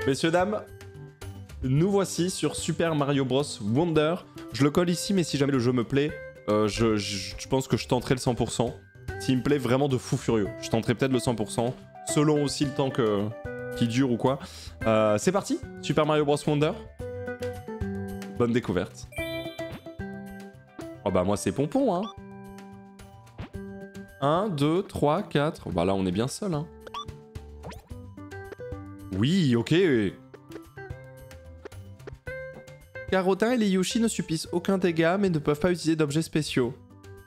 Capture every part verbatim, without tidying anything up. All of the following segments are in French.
Messieurs, dames, nous voici sur Super Mario Bros Wonder. Je le colle ici, mais si jamais le jeu me plaît, euh, je, je, je pense que je tenterai le cent pour cent. S'il me plaît vraiment de fou furieux, je tenterai peut-être le cent pour cent, selon aussi le temps que, qui dure ou quoi. Euh, C'est parti, Super Mario Bros Wonder. Bonne découverte. Oh bah moi c'est Pompon, hein. un, deux, trois, quatre. Bah là on est bien seul, hein. Oui, ok. Carotin et les Yoshi ne subissent aucun dégât mais ne peuvent pas utiliser d'objets spéciaux.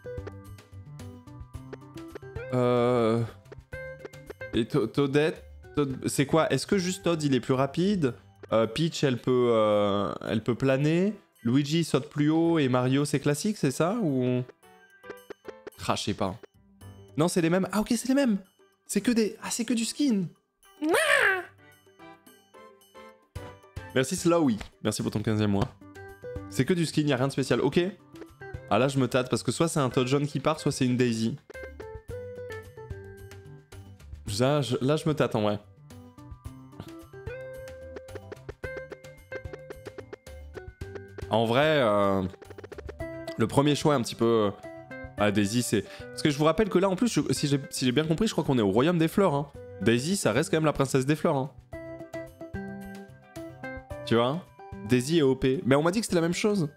Euh... Et Toadette... Toad... C'est quoi? Est-ce que juste Toad il est plus rapide? euh, Peach elle peut, euh... elle peut planer? Luigi saute plus haut et Mario c'est classique, c'est ça? Ou... Ah, je sais pas. Non, c'est les mêmes. Ah ok, c'est les mêmes. C'est que des... Ah, c'est que du skin. Merci Slowy. Merci pour ton quinzième mois. C'est que du skin, y a rien de spécial. Ok. Ah là, je me tâte parce que soit c'est un Toad jaune qui part, soit c'est une Daisy. Là je, là, je me tâte en vrai. En vrai, euh, le premier choix est un petit peu... Ah, Daisy, c'est... Parce que je vous rappelle que là, en plus, je... si j'ai si bien compris, je crois qu'on est au royaume des fleurs. Hein. Daisy, ça reste quand même la princesse des fleurs. Hein. Tu vois? Daisy est O P. Mais on m'a dit que c'était la même chose.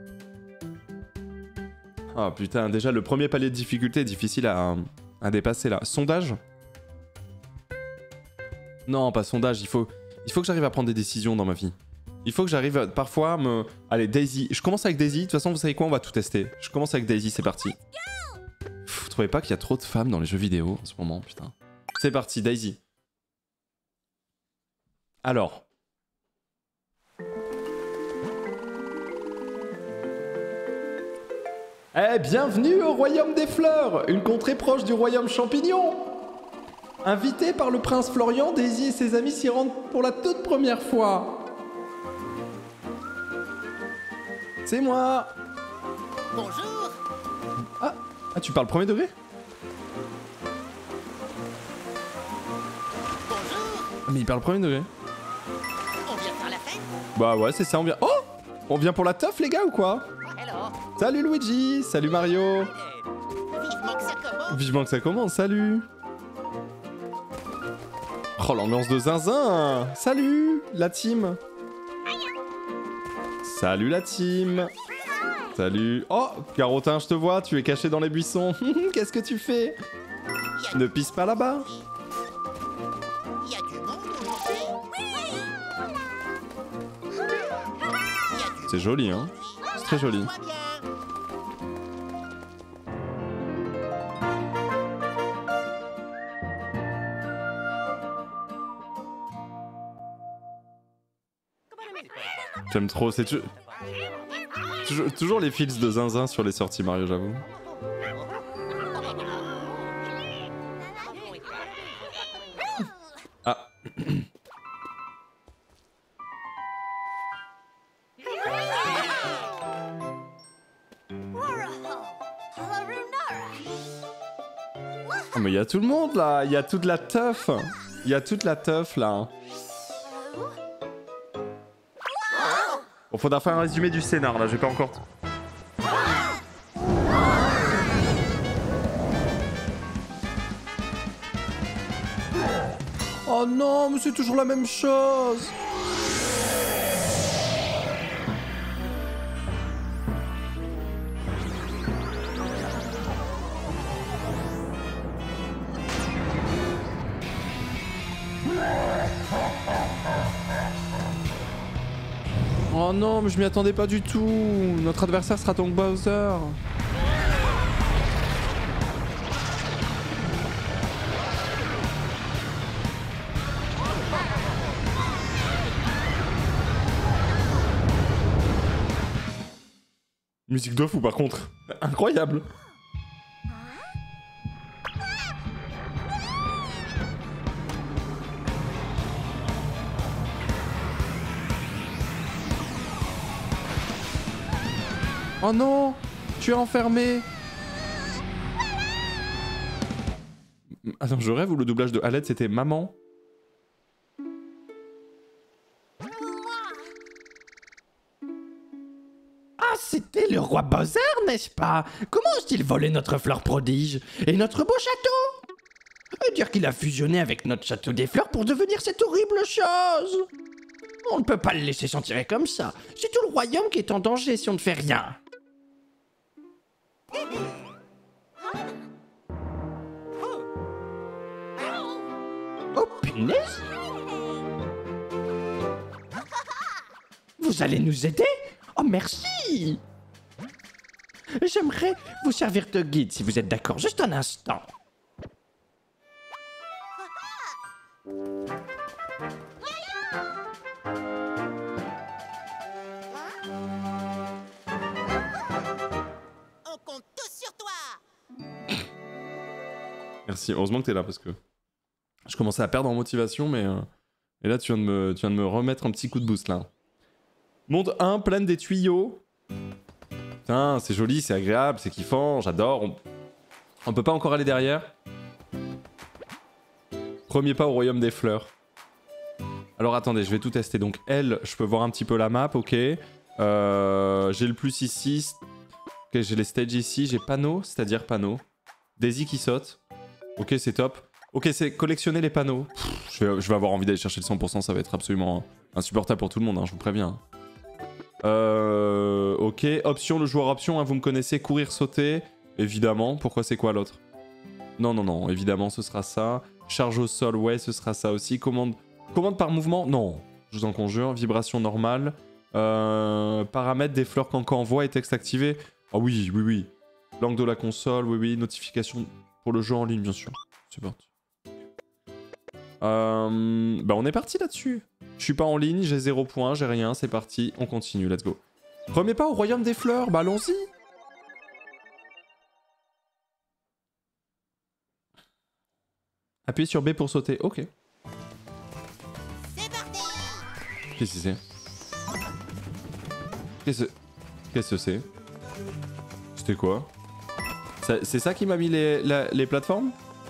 Ah, putain, déjà, le premier palier de difficulté est difficile à, à dépasser, là. Sondage? Non, pas sondage, il faut, il faut que j'arrive à prendre des décisions dans ma vie. Il faut que j'arrive à, parfois à me... Allez, Daisy. Je commence avec Daisy. De toute façon, vous savez quoi? On va tout tester. Je commence avec Daisy, c'est parti. Pff, vous trouvez pas qu'il y a trop de femmes dans les jeux vidéo en ce moment? Putain. C'est parti, Daisy. Alors. Eh, bienvenue au royaume des fleurs, une contrée proche du royaume champignon. Invité par le prince Florian, Daisy et ses amis s'y rendent pour la toute première fois. C'est moi. Bonjour. Ah, ah, tu parles premier degré? Bonjour. Ah, mais il parle premier degré. On vient faire la fête? Bah ouais, c'est ça, on vient... Oh! On vient pour la teuf, les gars, ou quoi? Alors. Salut Luigi, salut Mario. Vivement que ça commence. Vivement que ça commence, salut. Oh, l'ambiance de zinzin. Salut, la team. Salut la team. Salut. Oh, Carotin, je te vois, tu es caché dans les buissons. Qu'est-ce que tu fais? Ne pisse pas là-bas. Il y a du monde aujourd'hui. C'est joli, hein. C'est très joli. Toi bien. J'aime trop, c'est tu- toujours, toujours les fils de zinzin sur les sorties Mario, j'avoue. Ah. Oh, mais il y a tout le monde là, il y a toute la teuf. Il y a toute la teuf là. Bon, faudra faire un résumé du scénar là, j'ai pas encore... Oh non, mais c'est toujours la même chose. Oh non, mais je m'y attendais pas du tout. Notre adversaire sera donc Bowser. Musique de fou par contre. Incroyable. Oh non, tu es enfermé. Attends, je rêve ou le doublage de Aled c'était maman? c'était le roi Bowser, n'est-ce pas? Comment a-t-il volé notre fleur prodige et notre beau château? Et dire qu'il a fusionné avec notre château des fleurs pour devenir cette horrible chose. On ne peut pas le laisser s'en tirer comme ça. C'est tout le royaume qui est en danger si on ne fait rien. Oh punaise! Vous allez nous aider? Oh merci! J'aimerais vous servir de guide si vous êtes d'accord, juste un instant. On compte tous sur toi. Merci, heureusement que t'es là parce que je commençais à perdre en motivation, mais euh... et là tu viens, de me... tu viens de me remettre un petit coup de boost là. Monde un, plein des tuyaux. Putain, c'est joli, c'est agréable, c'est kiffant, j'adore. On... On peut pas encore aller derrière. Premier pas au royaume des fleurs. Alors attendez, je vais tout tester. Donc elle, je peux voir un petit peu la map, ok. Euh, j'ai le plus ici. Ok, j'ai les stages ici. J'ai panneau, c'est-à-dire panneau. Daisy qui saute. Ok, c'est top. Ok, c'est collectionner les panneaux. Pff, je, vais, je vais avoir envie d'aller chercher le cent pour cent, ça va être absolument insupportable pour tout le monde, hein, je vous préviens. Euh, ok, option, le joueur option, hein, vous me connaissez, courir, sauter. Évidemment, pourquoi c'est quoi l'autre? Non, non, non, évidemment ce sera ça. Charge au sol, ouais, ce sera ça aussi. Commande, commande par mouvement, non, je vous en conjure. Vibration normale. Euh, paramètres des fleurs qu'encore envoie et texte activé. Ah oui, oui, oui. Langue de la console, oui, oui. Notification pour le jeu en ligne, bien sûr. C'est parti. Euh, bah on est parti là-dessus. Je suis pas en ligne, j'ai zéro point, j'ai rien, c'est parti, on continue, let's go. Premier pas au royaume des fleurs, bah allons-y. Appuyez sur B pour sauter, ok. C'est parti. Qu'est-ce que c'est? Qu'est-ce que Qu'est-ce que c'est? C'était quoi? C'est ça qui m'a mis les, la, les plateformes?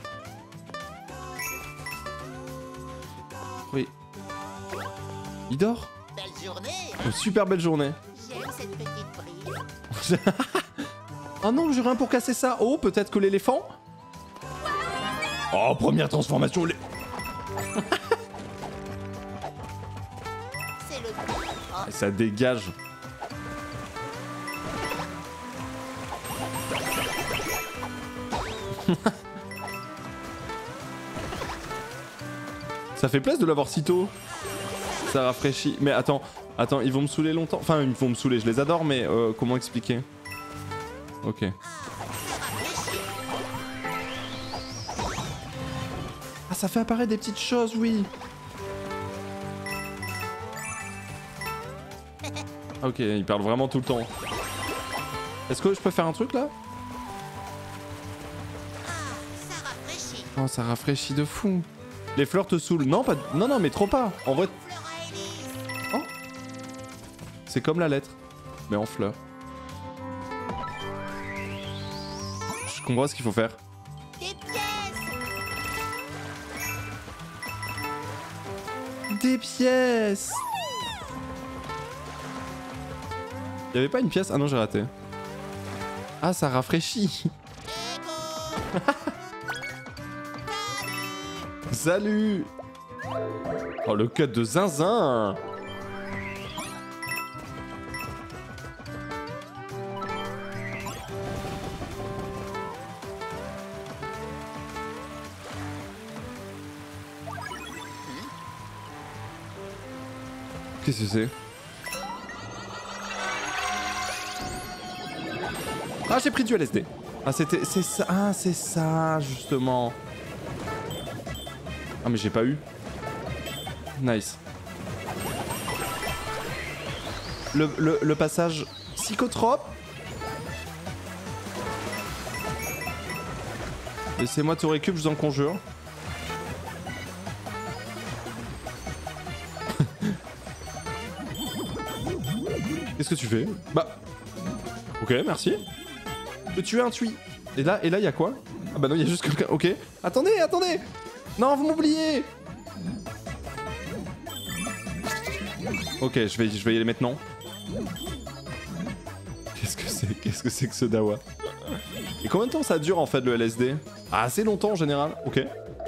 Oui. Il dort? Belle journée. Une super belle journée. J'aime cette petite brise. Oh non, j'ai rien pour casser ça. Oh, peut-être que l'éléphant? Oh, première transformation. Les... C'est le oh. Ça dégage. Ça fait plaisir de l'avoir si tôt. Ça rafraîchit. Mais attends, attends, ils vont me saouler longtemps. Enfin, ils vont me saouler, je les adore, mais euh, comment expliquer? Ok. Ah, ça fait apparaître des petites choses, oui. Ok, ils parlent vraiment tout le temps. Est-ce que je peux faire un truc là? Ça rafraîchit. Oh, ça rafraîchit de fou. Les fleurs te saoulent. Non, pas... non, non, mais trop pas. En vrai... Fleur à hélice. Oh. C'est comme la lettre, mais en fleurs. Je comprends ce qu'il faut faire. Des pièces. Des pièces. Y'avait pas une pièce? Ah non, j'ai raté. Ah, ça rafraîchit. Salut. Oh, le cut de zinzin. Qu'est-ce que c'est? Ah, j'ai pris du L S D. Ah, c'était... C'est ça... Ah, c'est ça, justement. Ah, mais j'ai pas eu. Nice. Le, le, le passage psychotrope. Laissez-moi tout récup, je vous en conjure. Qu'est-ce que tu fais? Bah... Ok, merci. Je peux tuer un tui. Et là, et là, il y a quoi? Ah bah non, il y a juste quelqu'un... Ok. Attendez, attendez. Non, vous m'oubliez. Ok, je vais, je vais y aller maintenant. Qu'est-ce que c'est que ce dawa? Et combien de temps ça dure en fait le L S D? Ah, assez longtemps en général, ok.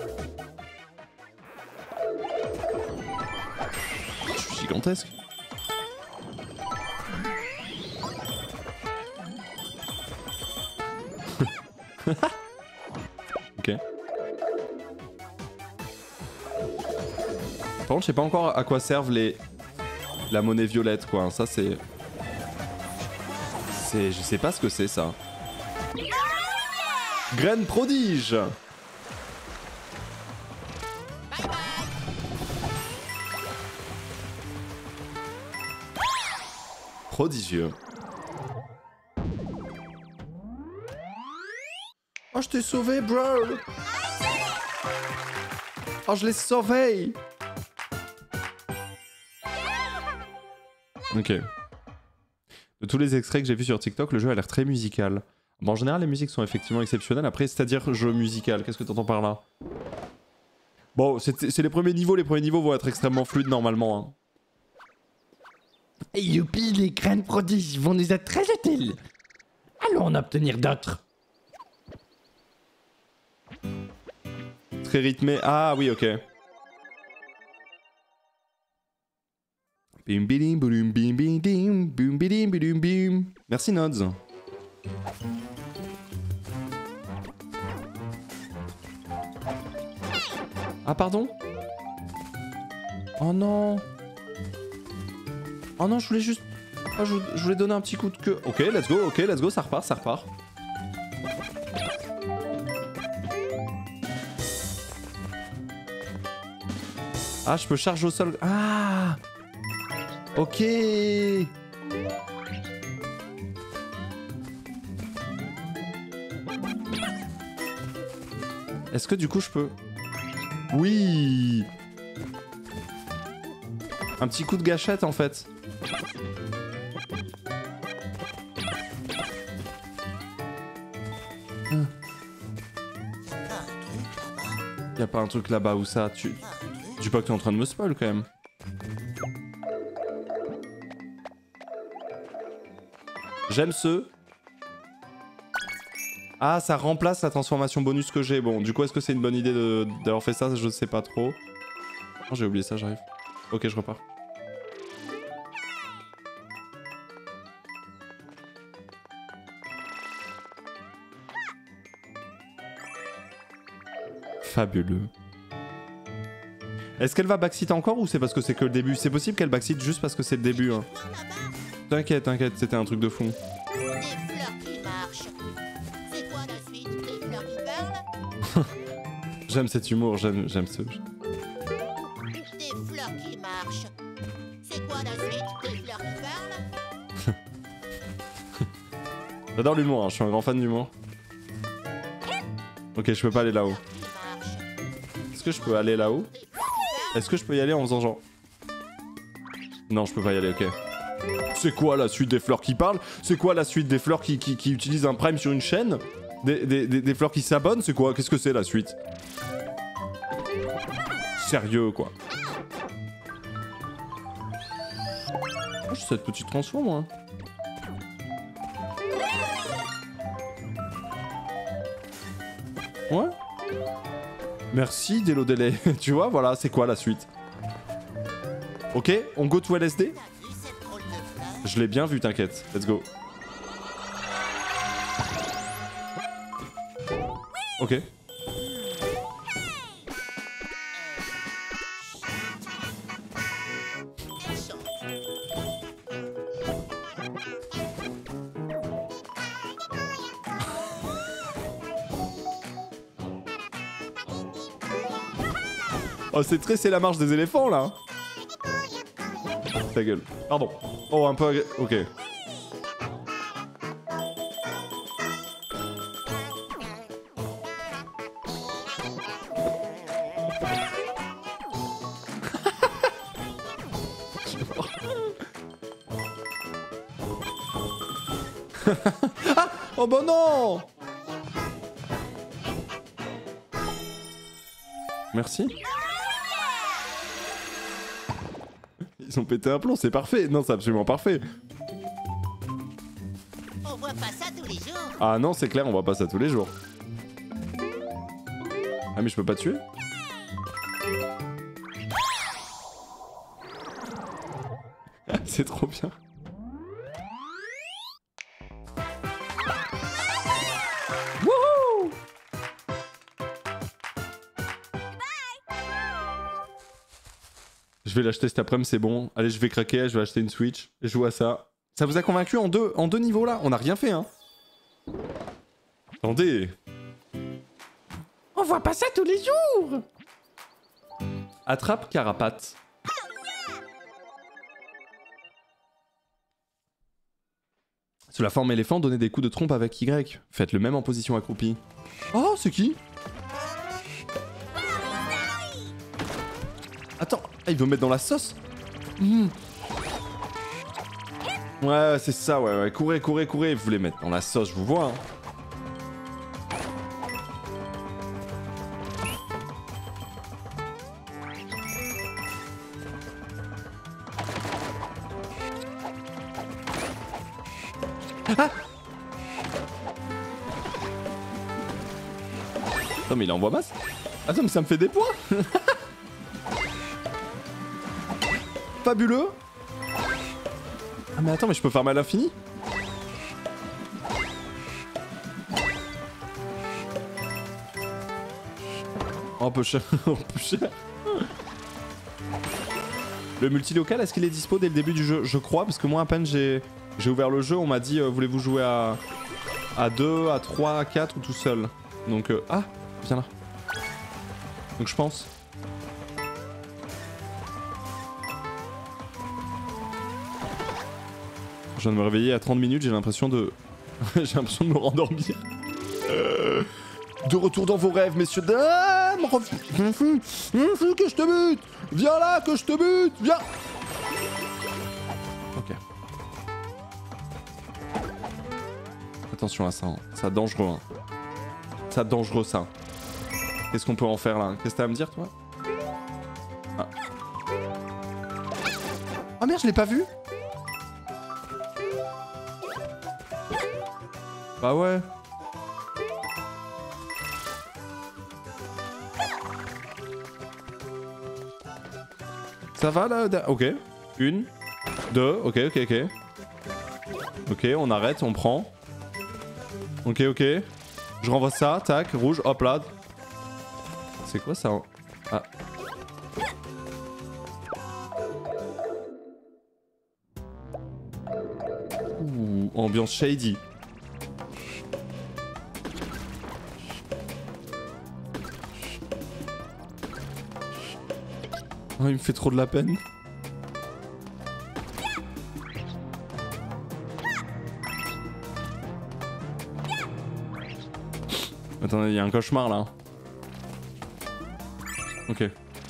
Je suis gigantesque. Ok. Par contre, je sais pas encore à quoi servent les... la monnaie violette, quoi. Ça, c'est... C'est... Je sais pas ce que c'est, ça. Graine prodige. Prodigieux. Oh, je t'ai sauvé, bro. Oh, je l'ai sauvé. Ok. De tous les extraits que j'ai vus sur TikTok, le jeu a l'air très musical. Bon, en général, les musiques sont effectivement exceptionnelles. Après, c'est-à-dire jeu musical, qu'est-ce que t'entends par là? Bon, c'est les premiers niveaux. Les premiers niveaux vont être extrêmement fluides normalement. Hein. Youpi, les graines prodiges vont nous être très utiles. Allons en obtenir d'autres. Très rythmé. Ah oui, ok. Bim bidim boum bim bim dim boum bidim bidum bim. Merci Nods. Ah pardon? Oh non. Oh non, je voulais juste... Oh, je, je voulais donner un petit coup de queue. Ok, let's go, ok, let's go, ça repart, ça repart. Ah, je peux charger au sol. Ah. Ok. Est-ce que du coup je peux... Oui. Un petit coup de gâchette en fait. Hum. Y'a pas un truc là-bas où ça, tu... Je dis pas que t'es en train de me spoil quand même. J'aime ce... Ah, ça remplace la transformation bonus que j'ai. Bon, du coup, est-ce que c'est une bonne idée d'avoir fait ça? Je sais pas trop. Oh, j'ai oublié ça, j'arrive. Ok, je repars. Fabuleux. Est-ce qu'elle va backseat encore ou c'est parce que c'est que le début? C'est possible qu'elle backseat juste parce que c'est le début. Hein. T'inquiète, t'inquiète, c'était un truc de fou. Des fleurs qui marchent. C'est quoi la suite? Des fleurs qui parlent? J'aime cet humour, j'aime ce... Des fleurs qui marchent. C'est quoi la suite? Des fleurs qui parlent? J'adore l'humour, hein, je suis un grand fan d'humour. Ok, je peux pas aller là-haut. Est-ce que je peux aller là-haut? Est-ce que je peux y aller en faisant genre... Non, je peux pas y aller, ok. C'est quoi la suite des fleurs qui parlent? C'est quoi la suite des fleurs qui, qui, qui utilisent un prime sur une chaîne? Des, des, des, des fleurs qui s'abonnent? C'est quoi? Qu'est-ce que c'est la suite? Sérieux, quoi. Oh, j'ai cette petite transforme, moi. Ouais. Merci, Delo Délai. Tu vois, voilà, c'est quoi la suite? Ok, on go to L S D? Je l'ai bien vu, t'inquiète. Let's go. Ok. Oh, c'est très, c'est la marche des éléphants, là. Ta gueule. Pardon. Oh, un peu... agré... Ok. Ah. Oh bah non. Merci. Ils ont pété un plomb, c'est parfait. Non, c'est absolument parfait. On voit pas tous les jours. Ah non, c'est clair, on voit pas ça tous les jours. Ah mais je peux pas tuer? C'est trop bien. Wouhou! Je vais l'acheter cet après-midi, c'est bon. Allez, je vais craquer, je vais acheter une Switch. Et je joue à ça. Ça vous a convaincu en deux, en deux niveaux là? On a rien fait, hein? Attendez. On voit pas ça tous les jours. Attrape Carapace. Sous la forme éléphant, donnez des coups de trompe avec Y. Faites le même en position accroupie. Oh, c'est qui? Attends, ah, il veut me mettre dans la sauce? Mmh. Ouais, c'est ça, ouais, ouais. Courez, courez, courez. Vous voulez mettre dans la sauce, je vous vois. Hein. Ah! Attends, mais il envoie masse. Attends, mais ça me fait des points. Fabuleux. Ah mais attends, mais je peux faire mal à l'infini. Oh, un peu cher, un peu cher. Le multilocal, est-ce qu'il est dispo dès le début du jeu? Je crois, parce que moi à peine j'ai j'ai ouvert le jeu, on m'a dit euh, voulez-vous jouer à à deux, à trois, à quatre ou tout seul. Donc euh... ah, viens là. Donc je pense. Je viens de me réveiller à trente minutes, j'ai l'impression de... j'ai l'impression de me rendormir. Euh... De retour dans vos rêves, messieurs, dames. Que je te bute. Viens là, que je te bute. Viens. Ok. Attention à ça, hein. Ça dangereux. Hein. Ça dangereux, ça. Qu'est-ce qu'on peut en faire, là? Qu'est-ce que t'as à me dire, toi? Ah. Oh merde, je l'ai pas vu. Bah ouais. Ça va là? Ok. Une. Deux. Ok, ok, ok. Ok, on arrête, on prend. Ok, ok. Je renvoie ça. Tac, rouge. Hop là. C'est quoi ça? Ah. Ouh, ambiance shady. Oh, il me fait trop de la peine. Attendez, il y a un cauchemar là. Ok.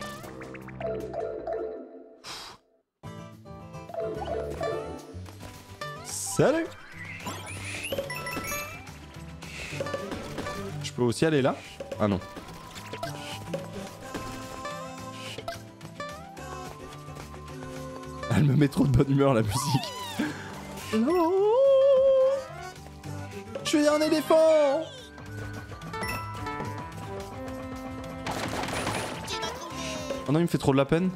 Salut. Je peux aussi aller là? Ah non. Elle me met trop de bonne humeur la musique. Non. Je suis un éléphant. Oh non, il me fait trop de la peine.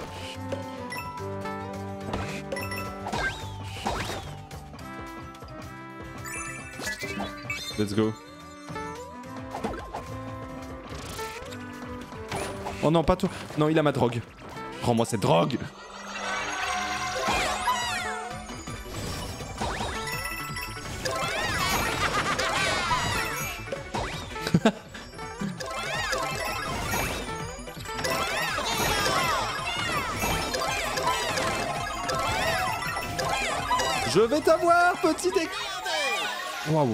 Let's go. Oh non, pas toi. Non, il a ma drogue. Rends-moi cette drogue. Je vais t'avoir, petit dé... Waouh.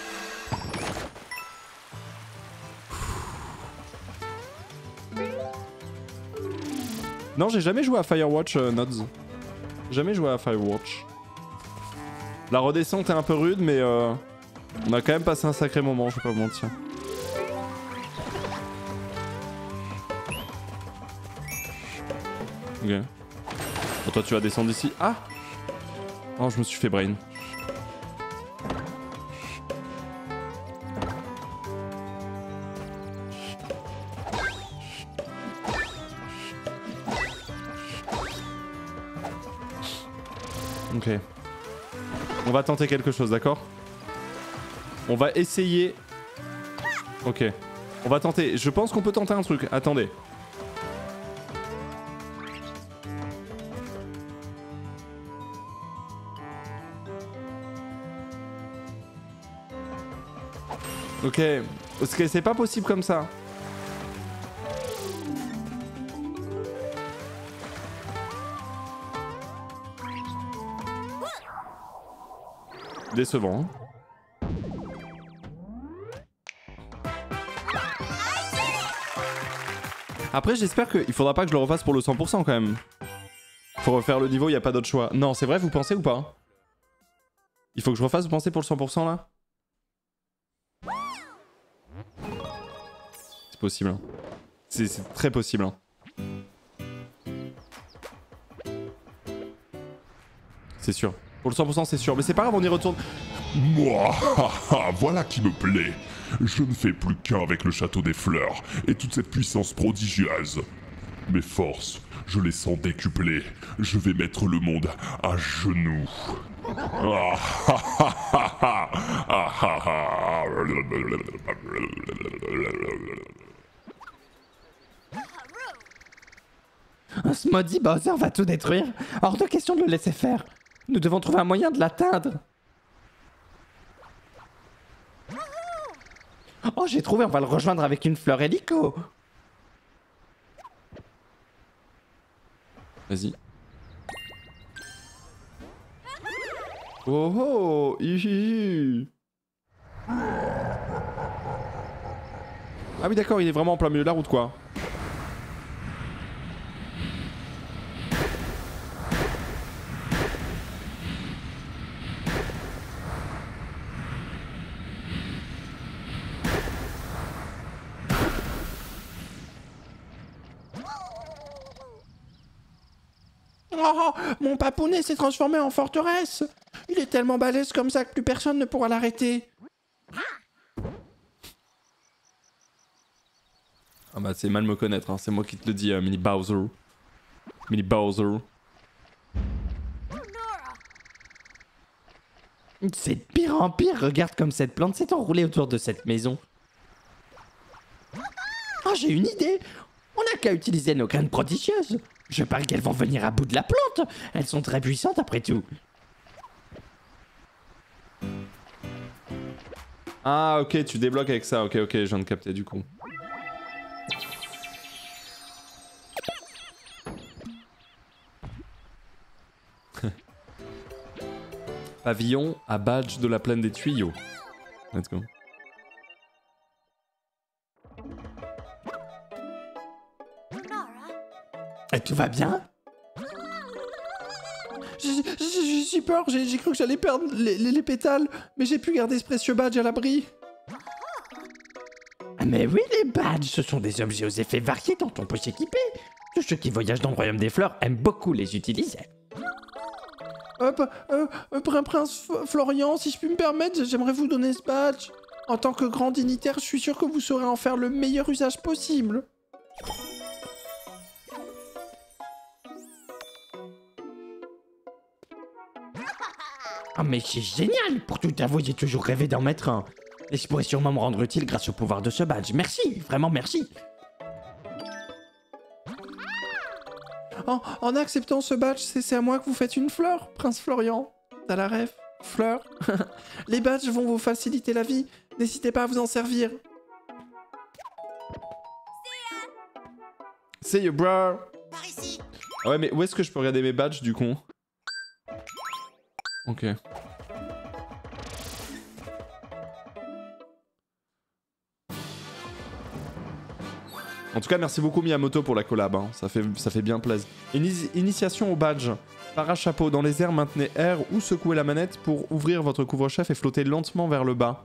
Non, j'ai jamais joué à Firewatch, euh, Nods. Jamais joué à Firewatch. La redescente est un peu rude, mais euh, on a quand même passé un sacré moment, je vais pas vous mentir. Ok. Bon, toi, tu vas descendre ici. Ah! Oh, je me suis fait brain. Ok. On va tenter quelque chose, d'accord? On va essayer... Ok. On va tenter. Je pense qu'on peut tenter un truc. Attendez. Ok. Parce que c'est pas possible comme ça. Décevant. Hein. Après, j'espère qu'il faudra pas que je le refasse pour le cent pour cent quand même. Faut refaire le niveau, il n'y a pas d'autre choix. Non, c'est vrai, vous pensez ou pas? Il faut que je refasse, vous pensez, pour le cent pour cent là? C'est possible. Hein. C'est très possible. Hein. C'est sûr. Pour le cent pour cent, c'est sûr. Mais c'est pas grave, on y retourne. Moi, voilà qui me plaît. Je ne fais plus qu'un avec le château des fleurs et toute cette puissance prodigieuse. Mes forces, je les sens décuplées. Je vais mettre le monde à genoux. Ce maudit Bowser va tout détruire. Hors de question de le laisser faire. Nous devons trouver un moyen de l'atteindre. Oh, j'ai trouvé, on va le rejoindre avec une fleur hélico. Vas-y. Oh oh, hihi. Ah oui d'accord, il est vraiment en plein milieu de la route quoi. Oh, mon papounet s'est transformé en forteresse. Il est tellement balèze comme ça que plus personne ne pourra l'arrêter. Ah bah c'est mal me connaître, hein. C'est moi qui te le dis, euh, Mini Bowser. Mini Bowser. C'est de pire en pire, regarde comme cette plante s'est enroulée autour de cette maison. Oh, j'ai une idée. On n'a qu'à utiliser nos graines prodigieuses. Je parie qu'elles vont venir à bout de la plante. Elles sont très puissantes après tout. Ah ok, tu débloques avec ça, ok ok, je viens de capter du coup. Pavillon à badge de la plaine des tuyaux. Let's go. Et tout va bien? J'ai si peur, j'ai cru que j'allais perdre les, les, les pétales, mais j'ai pu garder ce précieux badge à l'abri. Mais oui, les badges, ce sont des objets aux effets variés dont on peut s'équiper. Tous ceux qui voyagent dans le royaume des fleurs aiment beaucoup les utiliser. Euh, euh, euh, Prince Florian, si je puis me permettre, j'aimerais vous donner ce badge. En tant que grand dignitaire, je suis sûr que vous saurez en faire le meilleur usage possible. Ah mais c'est génial! Pour tout avouer, j'ai toujours rêvé d'en mettre un. Et je pourrais sûrement me rendre utile grâce au pouvoir de ce badge. Merci, vraiment merci. En, en acceptant ce badge, c'est à moi que vous faites une fleur, Prince Florian. T'as la rêve? Fleur? Les badges vont vous faciliter la vie. N'hésitez pas à vous en servir. See you, bro! Par ici. Ah ouais, mais où est-ce que je peux regarder mes badges du coup? Ok. En tout cas, merci beaucoup Miyamoto pour la collab, hein. ça, fait, ça fait bien plaisir. Ini initiation au badge. Parachapeau dans les airs, maintenez R ou secouez la manette pour ouvrir votre couvre-chef et flotter lentement vers le bas.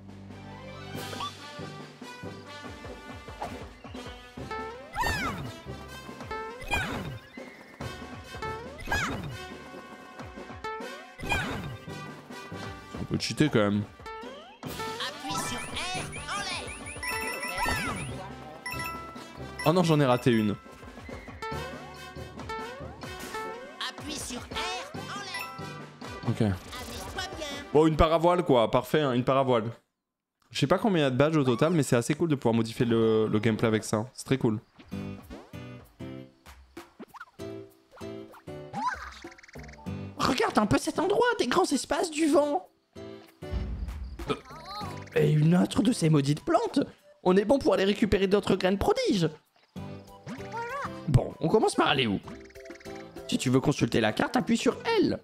On peut cheater quand même. Appuie sur R en l'air. Oh non, j'en ai raté une. Appuie sur R en l'air. Ok. Amuse-toi bien. Bon, une paravoile quoi, parfait, hein, une paravoile. Je sais pas combien il y a de badges au total, mais c'est assez cool de pouvoir modifier le, le gameplay avec ça. C'est très cool. Regarde un peu cet endroit, des grands espaces du vent. Et une autre de ces maudites plantes. On est bon pour aller récupérer d'autres graines prodiges. Bon, on commence par aller où? Si tu veux consulter la carte, appuie sur L.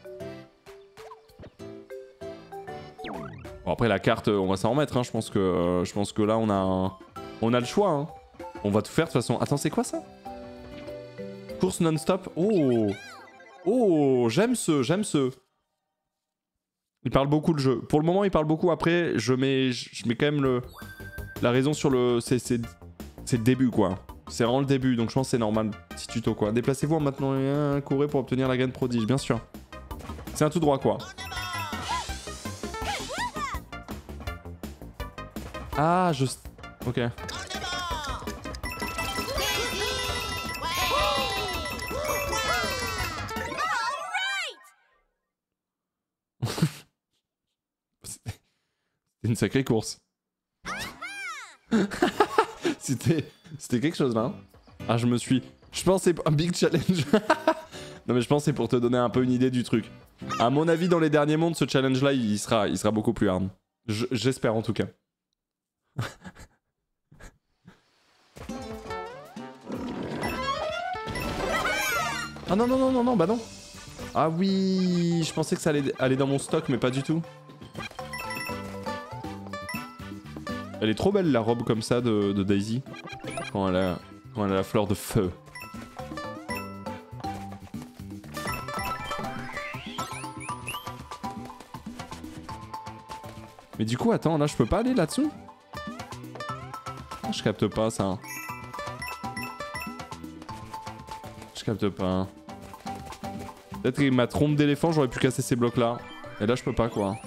Bon, après la carte, on va s'en remettre, hein. Je pense que, euh, je pense que là on a, un... on a le choix. Hein. On va tout faire de toute façon. Attends, c'est quoi ça? Course non-stop. Oh, oh, j'aime ce, j'aime ce. Il parle beaucoup le jeu. Pour le moment, il parle beaucoup. Après, je mets, je mets quand même le, la raison sur le, c'est, c'est, c'est le début quoi. C'est vraiment le début, donc je pense que c'est normal. Petit tuto quoi. Déplacez-vous en maintenant un courez pour obtenir la graine prodige, bien sûr. C'est un tout droit quoi. Ah, je... Ok. En avant. Daisy. Ouais. C'était une sacrée course. C'était... C'était quelque chose là. Hein. Ah, je me suis... Je pense que c'est un big challenge. Non mais je pense que c'est pour te donner un peu une idée du truc. À mon avis, dans les derniers mondes, ce challenge là, il sera, il sera beaucoup plus hard. Je... J'espère en tout cas. Ah non, non, non, non, non, bah non. Ah oui, je pensais que ça allait aller dans mon stock, mais pas du tout. Elle est trop belle la robe comme ça de, de Daisy. Quand elle, a, quand elle a la fleur de feu. Mais du coup, attends, là je peux pas aller là-dessous? Je capte pas ça. Je capte pas. Peut-être qu'il m'a trompe d'éléphant, j'aurais pu casser ces blocs là. Et là je peux pas quoi.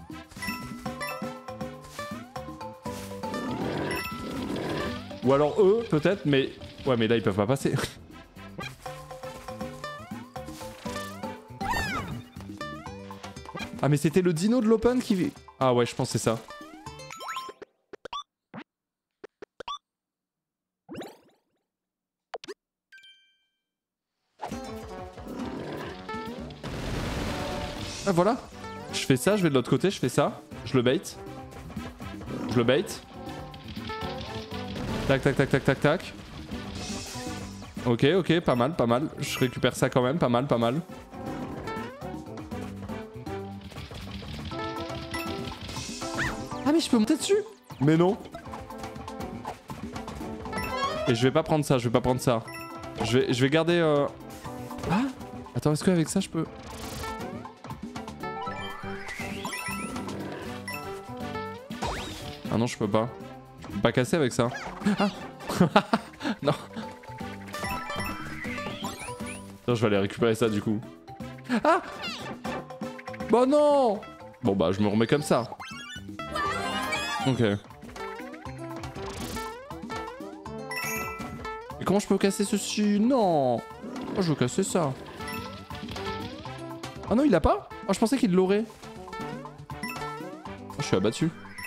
Ou alors eux peut-être, mais... Ouais mais là ils peuvent pas passer. Ah mais c'était le dino de l'open qui... Ah ouais je pense que c'est ça. Ah voilà. Je fais ça, je vais de l'autre côté, je fais ça. Je le bait. Je le bait. Tac tac tac tac tac tac. Ok ok, pas mal, pas mal. Je récupère ça quand même, pas mal, pas mal. Ah mais je peux monter dessus. Mais non. Et je vais pas prendre ça, je vais pas prendre ça. Je vais, je vais garder... Euh... Ah. Attends, est-ce qu'avec ça je peux... Ah non, je peux pas. Je peux pas casser avec ça. Ah. Non. Non, je vais aller récupérer ça du coup. Ah. Bah non. Bon bah je me remets comme ça. Ok. Et comment je peux casser ceci? Non. Oh, je veux casser ça. Ah non, il l'a pas? Oh, je pensais qu'il l'aurait. Oh, je suis abattu.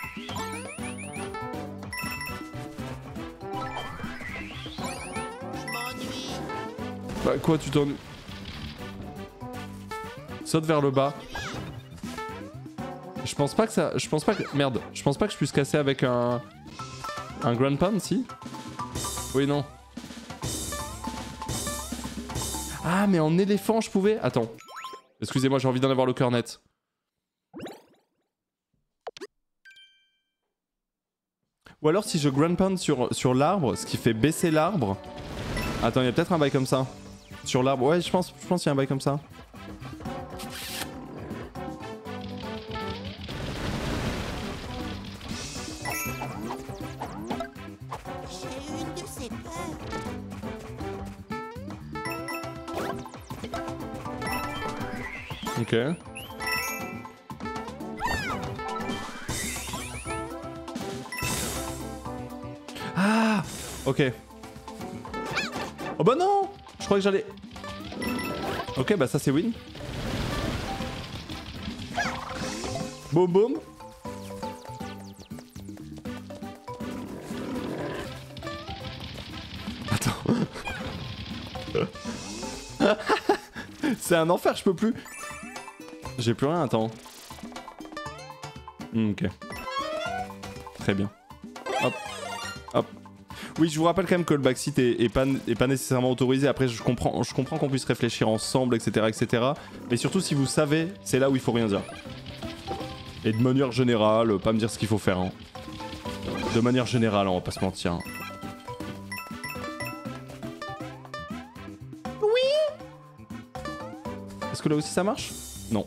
Bah quoi, tu t'en... Saute vers le bas. Je pense pas que ça... Je pense pas que... Merde. Je pense pas que je puisse casser avec un... Un Grand Pound, si? Oui, non. Ah, mais en éléphant, je pouvais... Attends. Excusez-moi, j'ai envie d'en avoir le cœur net. Ou alors si je Grand Pound sur, sur l'arbre, ce qui fait baisser l'arbre... Attends, il y a peut-être un bail comme ça. Sur l'arbre, ouais, je pense, je pense qu'il y a un bail comme ça. J'ai une de ces peurs. Ok. Ah, ok. Oh bah non, je crois que j'allais... Ok, bah ça c'est win. Boum boum. Attends. C'est un enfer, je peux plus. J'ai plus rien, attends. Hmm, ok. Très bien. Hop. Hop. Oui, je vous rappelle quand même que le backseat est, est, pas, est pas nécessairement autorisé. Après, je comprends, je comprends qu'on puisse réfléchir ensemble, et cetera, et cetera. Mais surtout, si vous savez, c'est là où il faut rien dire. Et de manière générale, pas me dire ce qu'il faut faire. Hein. De manière générale, on va pas se mentir. Hein. Oui. Est-ce que là aussi ça marche? Non.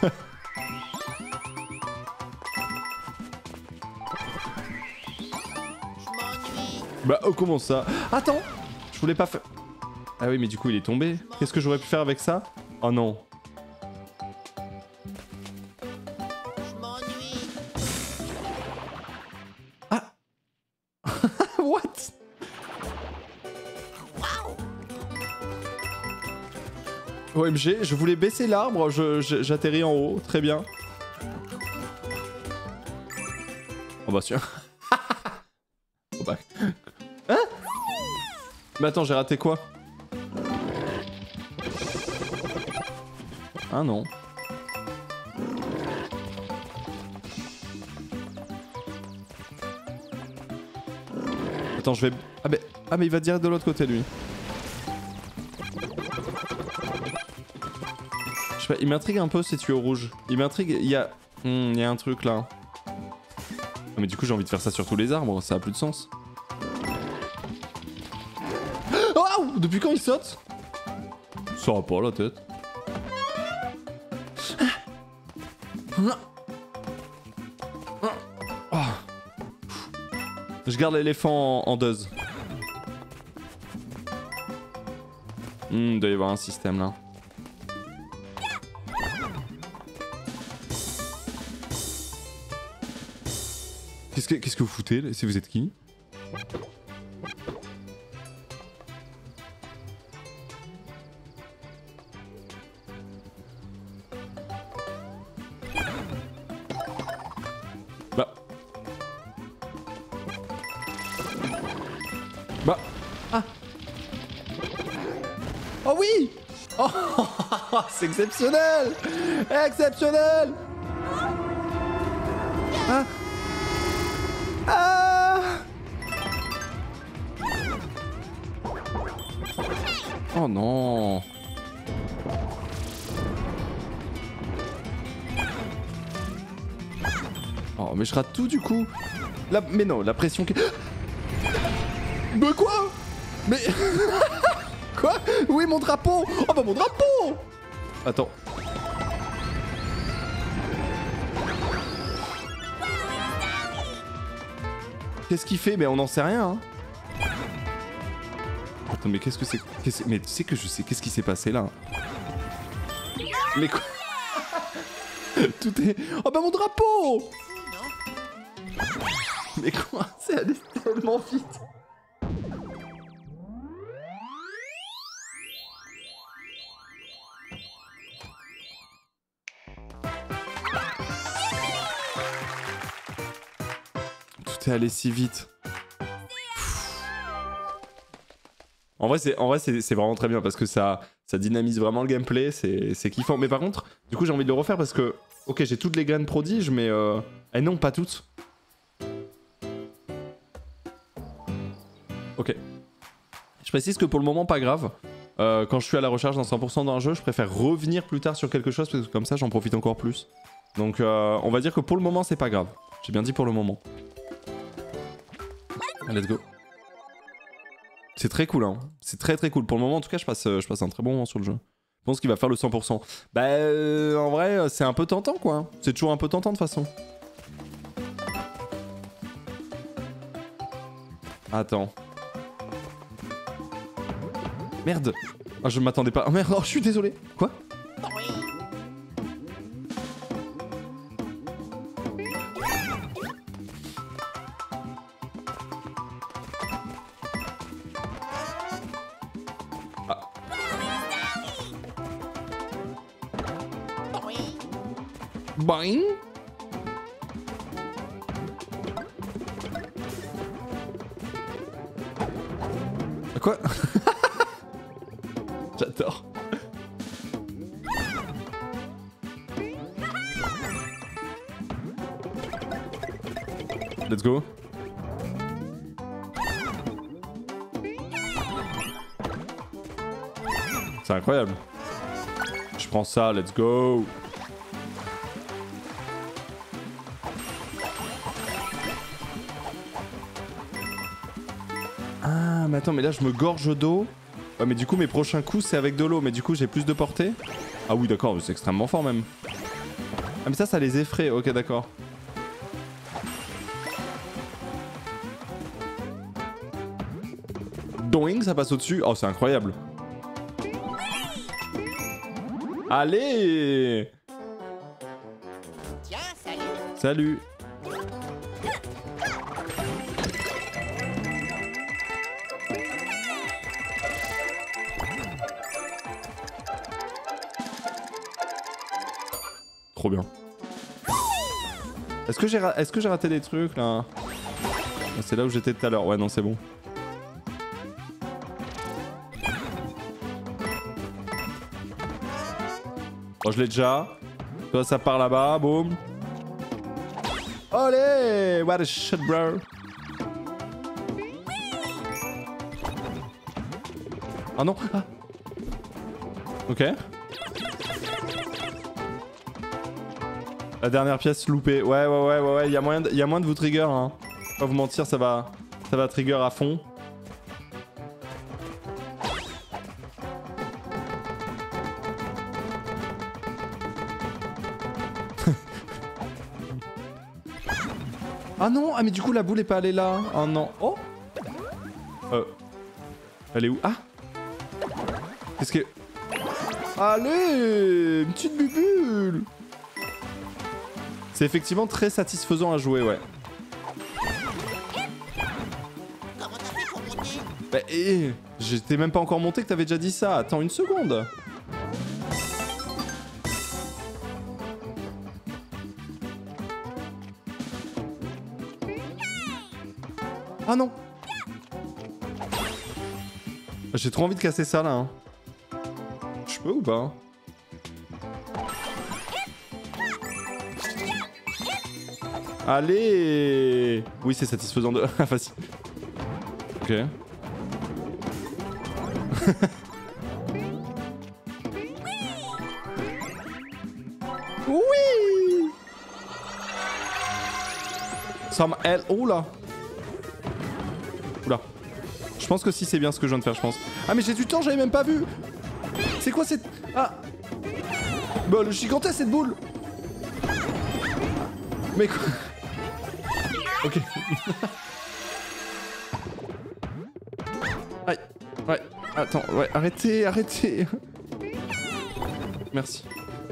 Bah oh, comment ça? Attends, je voulais pas faire... Ah oui mais du coup il est tombé. Qu'est-ce que j'aurais pu faire avec ça? Oh non. Je m'ennuie. Ah. What? O M G, je voulais baisser l'arbre, je, je, j'atterris en haut, très bien. Oh bah sûr. Oh bah... Hein? Mais attends, j'ai raté quoi? Ah non. Attends, je vais... Ah mais, ah mais il va direct de l'autre côté, lui. Je sais pas, il m'intrigue un peu ces tuyaux rouges. Il m'intrigue, il y a... Hmm, il y a un truc là. Ah, mais du coup j'ai envie de faire ça sur tous les arbres, ça a plus de sens. Oh, depuis quand il saute? Ça va pas la tête. Oh. Je garde l'éléphant en, en dose. Hmm, il doit y avoir un système là. Qu'est-ce que, qu'est-ce que vous foutez là? Si vous êtes qui? Bah. Bah. Ah. Oh oui. Oh, c'est exceptionnel. Exceptionnel. Ah. Ah. Oh non. Oh mais je rate tout du coup. La... Mais non, la pression qui... Mais quoi? Mais... Quoi? Où est mon drapeau? Oh bah mon drapeau. Attends. Qu'est-ce qu'il fait? Mais on n'en sait rien. Hein. Attends, mais qu'est-ce que c'est? Qu'est-ce... Mais tu sais que je sais qu'est-ce qui s'est passé là? Mais quoi? Tout est... Oh bah mon drapeau! Mais quoi? C'est allé tellement vite. Tout est allé si vite. En vrai, c'est en vrai, c'est, c'est vraiment très bien parce que ça, ça dynamise vraiment le gameplay, c'est, c'est kiffant. Mais par contre, du coup, j'ai envie de le refaire parce que, ok, j'ai toutes les graines prodiges, mais euh... eh non, pas toutes. Ok. Je précise que pour le moment, pas grave. Euh, quand je suis à la recherche d'un cent pour cent d'un jeu, je préfère revenir plus tard sur quelque chose parce que comme ça, j'en profite encore plus. Donc, euh, on va dire que pour le moment, c'est pas grave. J'ai bien dit pour le moment. Allez, let's go. C'est très cool, hein. C'est très très cool. Pour le moment, en tout cas, je passe, je passe un très bon moment sur le jeu. Je pense qu'il va faire le cent pour cent. Bah, euh, en vrai, c'est un peu tentant, quoi. C'est toujours un peu tentant, de toute façon. Attends. Merde. Ah, je m'attendais pas. Oh merde, oh, je suis désolé. Quoi? Boing. quoi? J'adore. Let's go. C'est incroyable. Je prends ça, let's go. Ah, mais attends, mais là je me gorge d'eau. Ouais, mais du coup mes prochains coups c'est avec de l'eau, mais du coup j'ai plus de portée. Ah oui, d'accord, c'est extrêmement fort même. Ah, mais ça, ça les effraie, ok, d'accord. Doing, ça passe au-dessus. Oh, c'est incroyable. Allez! Tiens, salut. Salut. Trop bien. Est-ce que j'ai ra- est-ce que j'ai raté des trucs là? Ah, c'est là où j'étais tout à l'heure. Ouais, non, c'est bon. Bon, je l'ai déjà. Toi, ça part là-bas, boum. Allez! What a shit, bro. Ah non! Ah. Ok. La dernière pièce loupée. Ouais, ouais, ouais, ouais, ouais. Il y a moyen de, il y a moyen de vous trigger, hein. Pas vous mentir, ça va, ça va trigger à fond. Ah non, ah mais du coup la boule est pas allée là. Ah non. Oh. Euh. Elle est où? Ah. Qu'est-ce que... Allez, une petite bubule. C'est effectivement très satisfaisant à jouer, ouais. Comment t'as fait pour monter? Bah, eh, j'étais même pas encore monté que t'avais déjà dit ça. Attends une seconde. Ah non. J'ai trop envie de casser ça là. Hein. Je peux ou pas? Allez. Oui, c'est satisfaisant de... Facile. Ok. Oui. Some L... Oh là. Oula. Je pense que si c'est bien ce que je viens de faire, je pense. Ah mais j'ai du temps, j'avais même pas vu. C'est quoi cette... Ah. Bah le gigantesque cette boule. Mais quoi? Ok. Aïe. Ouais. Attends, ouais. Arrêtez, arrêtez. Merci.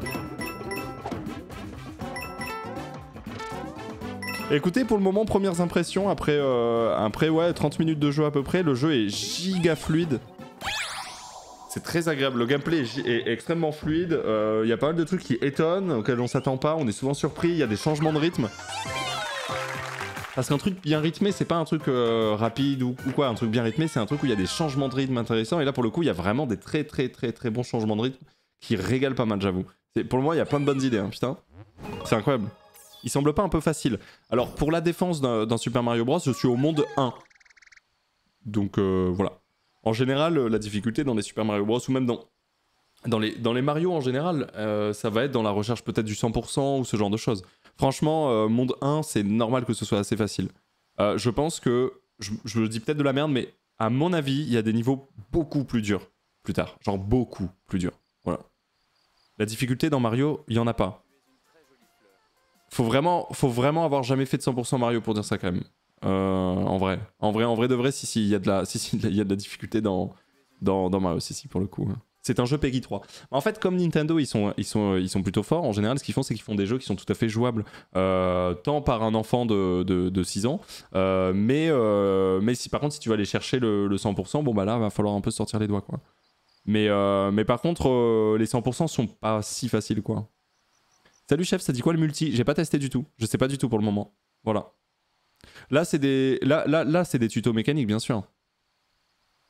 Écoutez, pour le moment, premières impressions, après, euh, après ouais, trente minutes de jeu à peu près, le jeu est giga fluide. C'est très agréable, le gameplay est, est extrêmement fluide, il euh, y a pas mal de trucs qui étonnent, auxquels on s'attend pas, on est souvent surpris, il y a des changements de rythme. Parce qu'un truc bien rythmé, c'est pas un truc euh, rapide ou, ou quoi, un truc bien rythmé, c'est un truc où il y a des changements de rythme intéressants, et là pour le coup, il y a vraiment des très très très très bons changements de rythme qui régalent pas mal, j'avoue. Pour le moment, il y a plein de bonnes idées, hein, putain. C'est incroyable. Il semble pas un peu facile. Alors, pour la défense d'un Super Mario Bros, je suis au monde un. Donc, euh, voilà. En général, la difficulté dans les Super Mario Bros, ou même dans, dans, les, dans les Mario en général, euh, ça va être dans la recherche peut-être du cent pour cent ou ce genre de choses. Franchement, euh, monde un, c'est normal que ce soit assez facile. Euh, je pense que, je, je dis peut-être de la merde, mais à mon avis, il y a des niveaux beaucoup plus durs plus tard. Genre beaucoup plus durs. Voilà. La difficulté dans Mario, il y en a pas. Faut vraiment, faut vraiment avoir jamais fait de cent pour cent Mario pour dire ça quand même. Euh, en vrai, en vrai, en vrai de vrai, si si, il y a de la, si si, il y a de la difficulté dans dans, dans Mario, si si pour le coup. C'est un jeu Peggy trois. En fait, comme Nintendo, ils sont ils sont ils sont plutôt forts. En général, ce qu'ils font, c'est qu'ils font des jeux qui sont tout à fait jouables, euh, tant par un enfant de de, de six ans, euh, mais euh, mais si par contre, si tu vas aller chercher le, le cent pour cent, bon bah là, va falloir un peu sortir les doigts quoi. Mais euh, mais par contre, euh, les cent pour cent sont pas si faciles quoi. Salut chef, ça dit quoi le multi? J'ai pas testé du tout. Je sais pas du tout pour le moment. Voilà. Là, c'est des... Là, là, là, c'est des tutos mécaniques, bien sûr.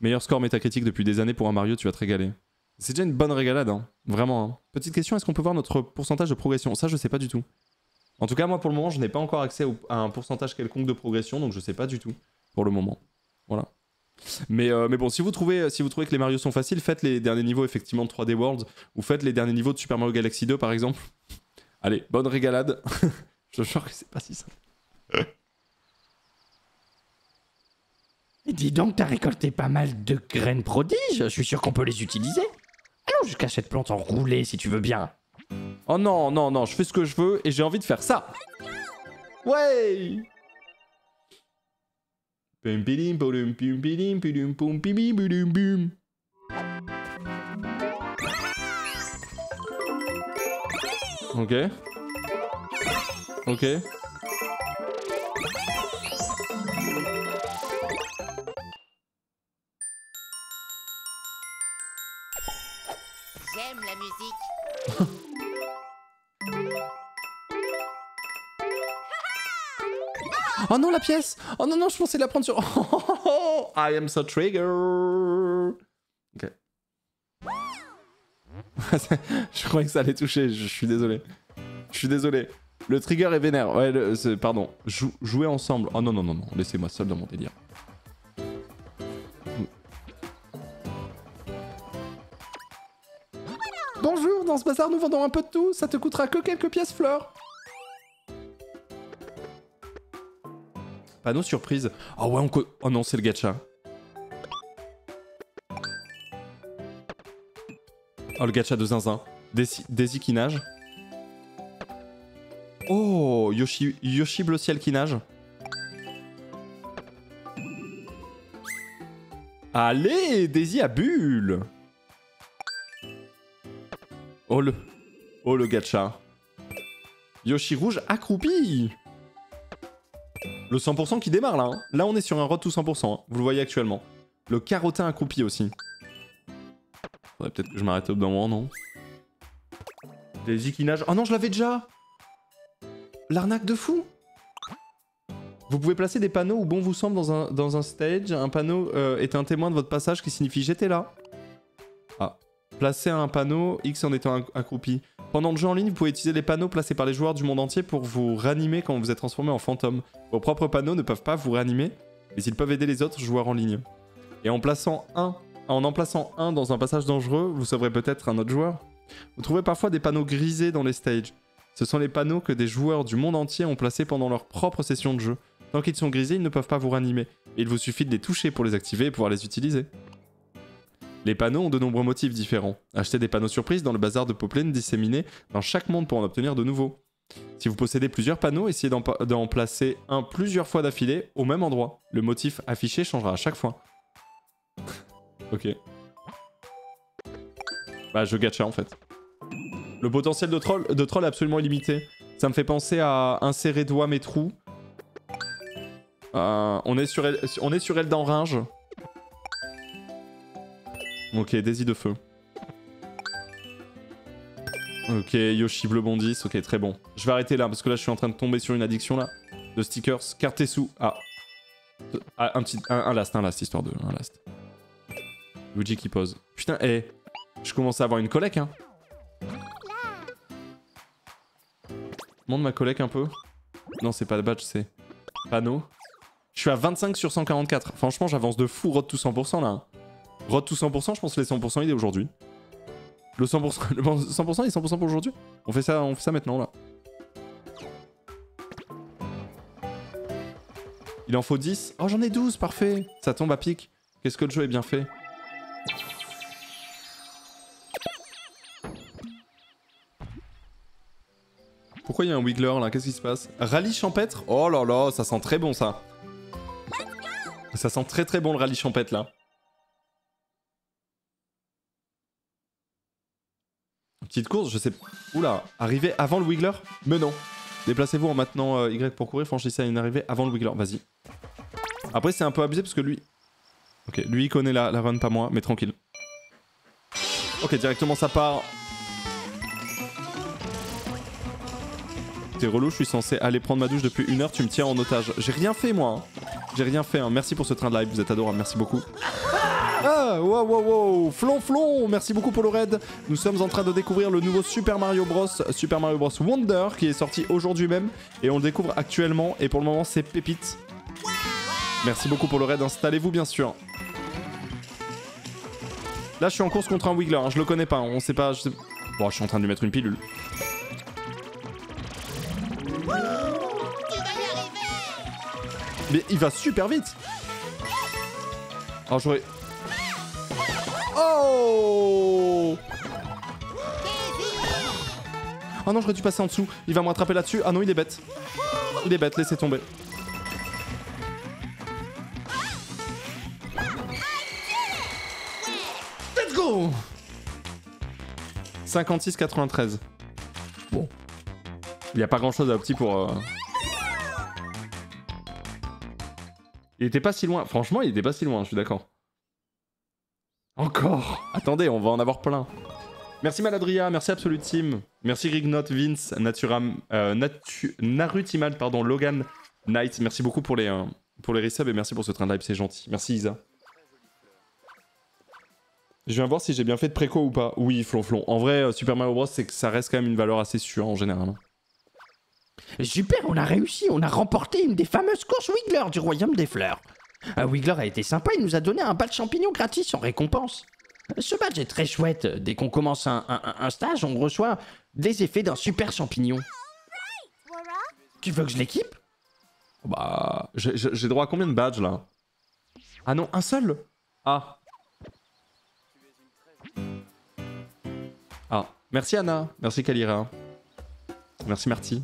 Meilleur score métacritique depuis des années pour un Mario, tu vas te régaler. C'est déjà une bonne régalade, hein. Vraiment. Hein. Petite question, est-ce qu'on peut voir notre pourcentage de progression? Ça, je sais pas du tout. En tout cas, moi, pour le moment, je n'ai pas encore accès au, à un pourcentage quelconque de progression, donc je sais pas du tout, pour le moment. Voilà. Mais, euh, mais bon, si vous, trouvez, si vous trouvez que les Mario sont faciles, faites les derniers niveaux, effectivement, de trois D World, ou faites les derniers niveaux de Super Mario Galaxy deux, par exemple. Allez, bonne régalade. Je jure que c'est pas si simple. Et dis donc, t'as récolté pas mal de graines prodiges. Je suis sûr qu'on peut les utiliser. Allons jusqu'à cette plante enroulée, si tu veux bien. Oh non, non, non, je fais ce que je veux et j'ai envie de faire ça. Ouais. Pum pidim pum pum pidim pum pum pim pum pum. Ok. Ok. J'aime la musique. Oh non, la pièce. Oh non, non, je pensais la prendre sur... Oh, I am so trigger. Ok. Je croyais que ça allait toucher, je suis désolé. Je suis désolé. Le trigger est vénère. Ouais, le, c'est, pardon. Jou, jouer ensemble. Oh non, non, non, non. Laissez-moi seul dans mon délire. Bonjour, dans ce bazar, nous vendons un peu de tout. Ça te coûtera que quelques pièces fleurs. Panneau surprise. Oh ouais, on... Co oh non, c'est le gacha. Oh, le gacha de Zinzin. Daisy, Daisy qui nage. Oh, Yoshi, Yoshi bleu ciel qui nage. Allez, Daisy à bulle. Oh le... Oh le gacha. Yoshi rouge accroupi. Le cent pour cent qui démarre là. Hein. Là on est sur un road to cent pour cent. Hein. Vous le voyez actuellement. Le carotin accroupi aussi. Faudrait peut-être que je m'arrête au bout d'un moment, non? Daisy qui nage. Oh non, je l'avais déjà. L'arnaque de fou. Vous pouvez placer des panneaux où bon vous semble dans un, dans un stage. Un panneau euh, est un témoin de votre passage qui signifie j'étais là. Ah. Placez un panneau, X en étant accroupi. Pendant le jeu en ligne, vous pouvez utiliser les panneaux placés par les joueurs du monde entier pour vous ranimer quand vous êtes transformé en fantôme. Vos propres panneaux ne peuvent pas vous ranimer, mais ils peuvent aider les autres joueurs en ligne. Et en plaçant un, en en plaçant un dans un passage dangereux, vous sauverez peut-être un autre joueur. Vous trouvez parfois des panneaux grisés dans les stages. Ce sont les panneaux que des joueurs du monde entier ont placés pendant leur propre session de jeu. Tant qu'ils sont grisés, ils ne peuvent pas vous ranimer. Et il vous suffit de les toucher pour les activer et pouvoir les utiliser. Les panneaux ont de nombreux motifs différents. Achetez des panneaux surprises dans le bazar de Poplen disséminés dans chaque monde pour en obtenir de nouveaux. Si vous possédez plusieurs panneaux, essayez d'en placer un plusieurs fois d'affilée au même endroit. Le motif affiché changera à chaque fois. Ok. Bah je gacha en fait. Le potentiel de troll, de troll est absolument illimité. Ça me fait penser à insérer doigt mes trous. Euh, on est sur elle, on est sur Elden Ring. Ok, Daisy de feu. Ok, Yoshi bleu bondisse. Ok, très bon. Je vais arrêter là parce que là je suis en train de tomber sur une addiction là. De stickers. Carte tes sous. Ah. ah un petit. Un, un last, un last, histoire de. Un last. Luigi qui pose. Putain, hé. Hey, je commence à avoir une collecte, hein. Montre ma collecte un peu. Non, c'est pas de badge, c'est. Panneau. Je suis à vingt-cinq sur cent quarante-quatre. Franchement, j'avance de fou road to cent pour cent là. Hein. Road to cent pour cent, je pense que les cent pour cent il est aujourd'hui. Le cent pour cent, le cent pour cent il est cent pour cent pour aujourd'hui. On fait ça, on fait ça maintenant là. Il en faut dix. Oh j'en ai douze, parfait. Ça tombe à pic. Qu'est-ce que le jeu est bien fait. Pourquoi il y a un Wiggler là? Qu'est-ce qui se passe? Rallye champêtre? Oh là là, ça sent très bon ça. Ça sent très très bon le rallye champêtre là. Petite course, je sais... Oula, arriver avant le Wiggler? Mais non. Déplacez-vous en maintenant euh, Y pour courir, franchissez à une arrivée avant le Wiggler, vas-y. Après c'est un peu abusé parce que lui... Ok, lui il connaît la, la run, pas moi, mais tranquille. Ok, directement ça part. T'es relou, je suis censé aller prendre ma douche depuis une heure, tu me tiens en otage. J'ai rien fait moi. Hein. J'ai rien fait, hein. Merci pour ce train de live, vous êtes adorable, merci beaucoup. Ah, wow, wow, wow, Flonflon, merci beaucoup pour le raid. Nous sommes en train de découvrir le nouveau Super Mario Bros, Super Mario Bros Wonder, qui est sorti aujourd'hui même, et on le découvre actuellement, et pour le moment c'est pépite. Merci beaucoup pour le raid, installez-vous bien sûr. Là je suis en course contre un Wiggler, hein. Je le connais pas, on sait pas, je sais... Bon, je suis en train de lui mettre une pilule. Tu vas y arriver. Mais il va super vite. Alors j'aurais... Oh! Oh non, j'aurais dû passer en dessous. Il va me rattraper là-dessus. Ah non, il est bête. Il est bête, laissez tomber. Let's go! cinquante-six quatre-vingt-treize. Bon. Il n'y a pas grand-chose à petit pour... Euh... Il était pas si loin. Franchement, il était pas si loin, je suis d'accord. Encore. Attendez, on va en avoir plein. Merci Maladria, merci Absolute Team, merci Rignot, Vince, Naturam, euh, Natu, Narutimal, pardon, Logan, Knight, merci beaucoup pour les, euh, pour les resubs et merci pour ce train de live, c'est gentil. Merci Isa. Je viens voir si j'ai bien fait de préco ou pas. Oui, Flonflon. En vrai, euh, Super Mario Bros, c'est que ça reste quand même une valeur assez sûre en général. Hein. Super, on a réussi, on a remporté une des fameuses courses Wiggler du Royaume des Fleurs. Un Wiggler a été sympa, il nous a donné un badge champignon gratis en récompense. Ce badge est très chouette, dès qu'on commence un, un, un stage, on reçoit des effets d'un super champignon. Tu veux que je l'équipe? Bah, j'ai droit à combien de badges là? Ah non, un seul? Ah. Ah, merci Anna, merci Kalira. Merci Marty.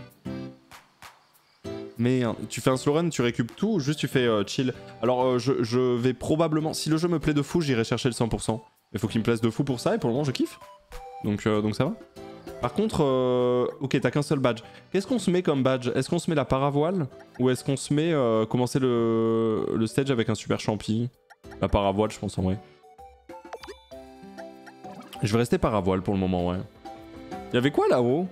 Mais hein, tu fais un slow run, tu récupes tout ou juste tu fais euh, chill? Alors euh, je, je vais probablement, si le jeu me plaît de fou, j'irai chercher le cent pour cent. Il faut qu'il me plaise de fou pour ça et pour le moment je kiffe. Donc, euh, donc ça va. Par contre, euh... ok, t'as qu'un seul badge. Qu'est-ce qu'on se met comme badge? Est-ce qu'on se met la paravoile? Ou est-ce qu'on se met euh, commencer le... le stage avec un super champi? La paravoile, je pense en vrai. Je vais rester paravoile pour le moment, ouais. Y'avait quoi là-haut?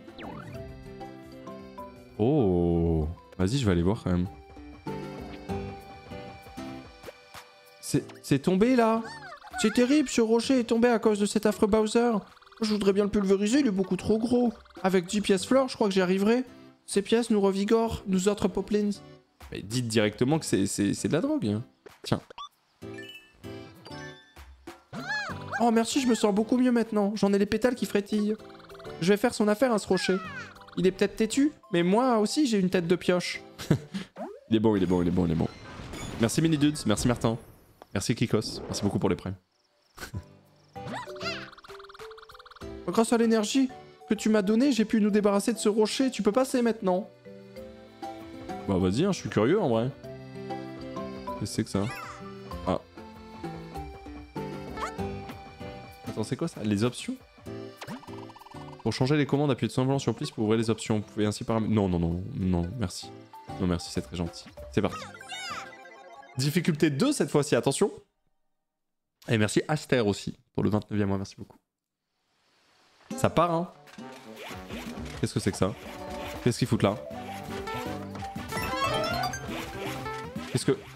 Oh, vas-y, je vais aller voir quand même. C'est tombé là. C'est terrible, ce rocher est tombé à cause de cet affreux Bowser. Je voudrais bien le pulvériser, il est beaucoup trop gros. Avec dix pièces fleurs, je crois que j'y arriverai. Ces pièces nous revigorent, nous autres poplins. Mais dites directement que c'est de la drogue. Hein. Tiens. Oh merci, je me sens beaucoup mieux maintenant. J'en ai les pétales qui frétillent. Je vais faire son affaire à ce rocher. Il est peut-être têtu, mais moi aussi j'ai une tête de pioche. Il est bon, il est bon, il est bon, il est bon. Merci Mini Dudes, merci Martin. Merci Kikos, merci beaucoup pour les prêts. Grâce à l'énergie que tu m'as donnée, j'ai pu nous débarrasser de ce rocher. Tu peux passer maintenant. Bah vas-y, hein, je suis curieux en vrai. Qu'est-ce que c'est que ça? Ah. Attends, c'est quoi ça? Les options? Pour changer les commandes, appuyez simplement sur plus pour ouvrir les options. Vous pouvez ainsi paramétrer... Non, non, non, non, merci. Non, merci, c'est très gentil. C'est parti. Difficulté deux cette fois-ci, attention. Et merci Aster aussi, pour le vingt-neuvième mois, merci beaucoup. Ça part, hein. Qu'est-ce que c'est que ça? Qu'est-ce qu'ils foutent là? Qu'est-ce que...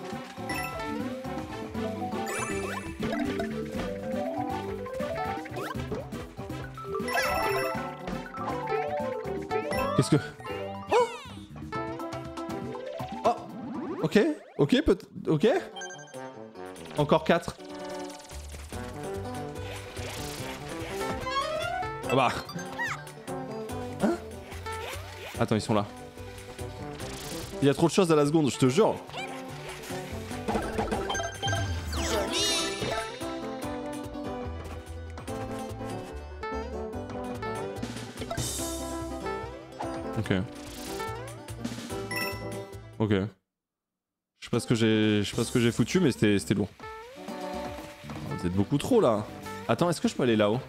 Qu'est-ce que... Oh Oh Ok, ok, peut... Ok. Encore quatre. Ah bah... Hein? Attends, ils sont là. Il y a trop de choses à la seconde, je te jure. Ok. Ok. Je sais pas ce que j'ai, je sais pas ce que j'ai foutu, mais c'était, c'était lourd. Oh, vous êtes beaucoup trop là. Attends, est-ce que je peux aller là-haut?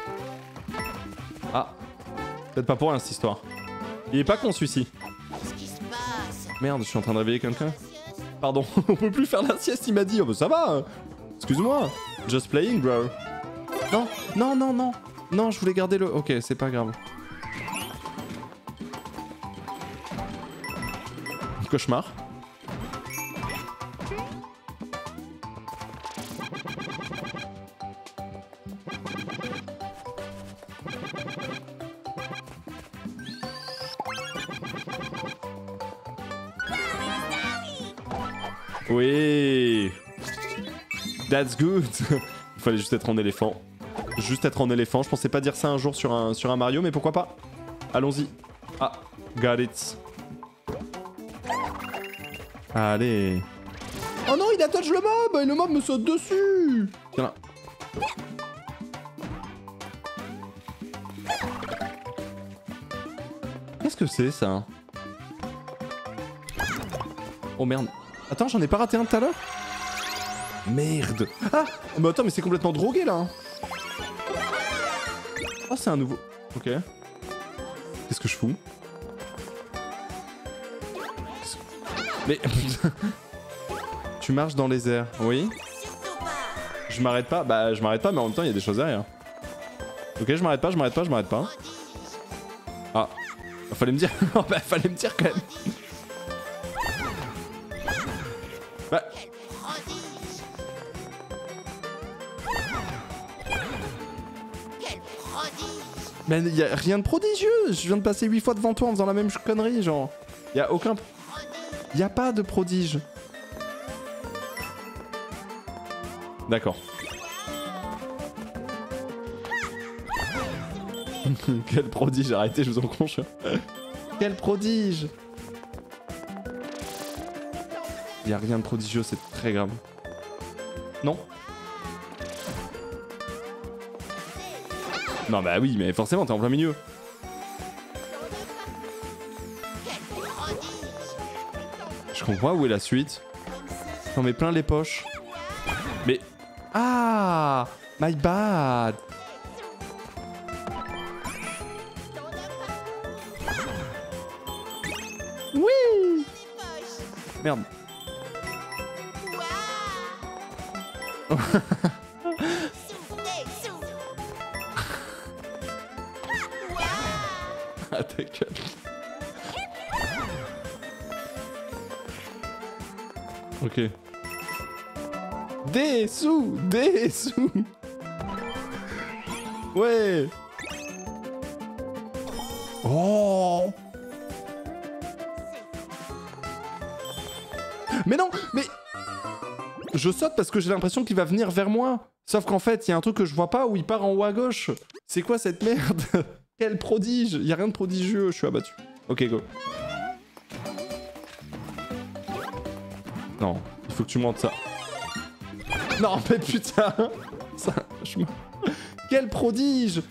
Ah. Peut-être pas pour rien cette histoire. Il est pas con celui-ci. Qu'est-ce qui se passe? Merde, je suis en train de réveiller quelqu'un. Pardon, on peut plus faire la sieste, il m'a dit. Oh bah ça va. Excuse-moi. Just playing, bro. Non, non, non, non. Non, je voulais garder le... Ok, c'est pas grave. Cauchemar. Oui. That's good. Il fallait juste être en éléphant. Juste être en éléphant. Je pensais pas dire ça un jour sur un, sur un Mario, mais pourquoi pas. Allons-y. Ah, got it. Allez. Oh non, il attache le mob et le mob me saute dessus. Tiens là. Qu'est-ce que c'est ça? Oh merde. Attends, j'en ai pas raté un tout à l'heure? Merde. Ah, mais attends, mais c'est complètement drogué là. Oh, c'est un nouveau. Ok. Qu'est-ce que je fous? Mais tu marches dans les airs, oui? Je m'arrête pas? Bah, je m'arrête pas, mais en même temps, il y a des choses derrière. Ok, je m'arrête pas, je m'arrête pas, je m'arrête pas. Ah, fallait me dire. Bah, fallait me dire quand même. Bah. Mais y a rien de prodigieux. Je viens de passer huit fois devant toi en faisant la même connerie, genre. Y a aucun. Y a pas de prodige. D'accord. Quel prodige, arrêtez, je vous en conche. Quel prodige. Y a rien de prodigieux, c'est très grave. Non. Non bah oui, mais forcément, t'es en plein milieu. Je comprends où est la suite. J'en mets plein les poches. Mais... Ah, my bad. Oui. Merde. Ah ta gueule. Ok. Des sous, des sous. Ouais. Oh. Mais non, mais je saute parce que j'ai l'impression qu'il va venir vers moi. Sauf qu'en fait, il y a un truc que je vois pas où il part en haut à gauche. C'est quoi cette merde? Quel prodige. Il y a rien de prodigieux, je suis abattu. Ok, go. Non, il faut que tu montes ça. Non, mais putain. Ça, je me... Quel prodige.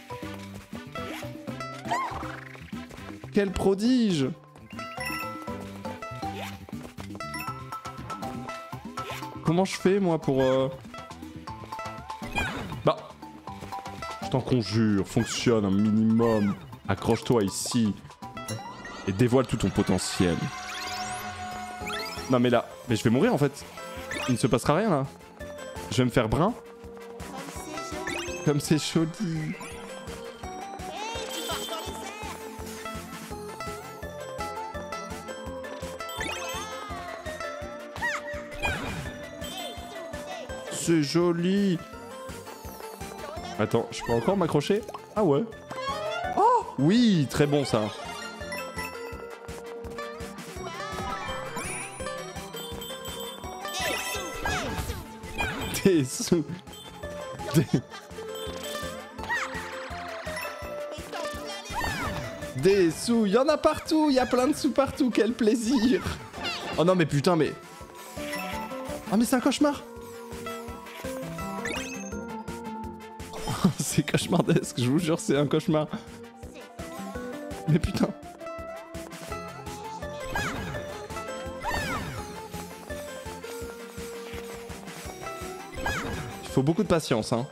Quel prodige. Comment je fais, moi, pour... Euh... Bah... Je t'en conjure, fonctionne un minimum. Accroche-toi ici. Et dévoile tout ton potentiel. Non, mais là... Mais je vais mourir, en fait. Il ne se passera rien, là. Je vais me faire brun. Comme c'est joli. C'est joli. Attends, je peux encore m'accrocher? Ah ouais. Oh oui, très bon ça. Des sous. Des... Des sous, il y en a partout, il y a plein de sous partout, quel plaisir. Oh non mais putain mais... Ah mais c'est un cauchemar. C'est cauchemardesque, je vous jure, c'est un cauchemar. Mais putain. Il faut beaucoup de patience, hein.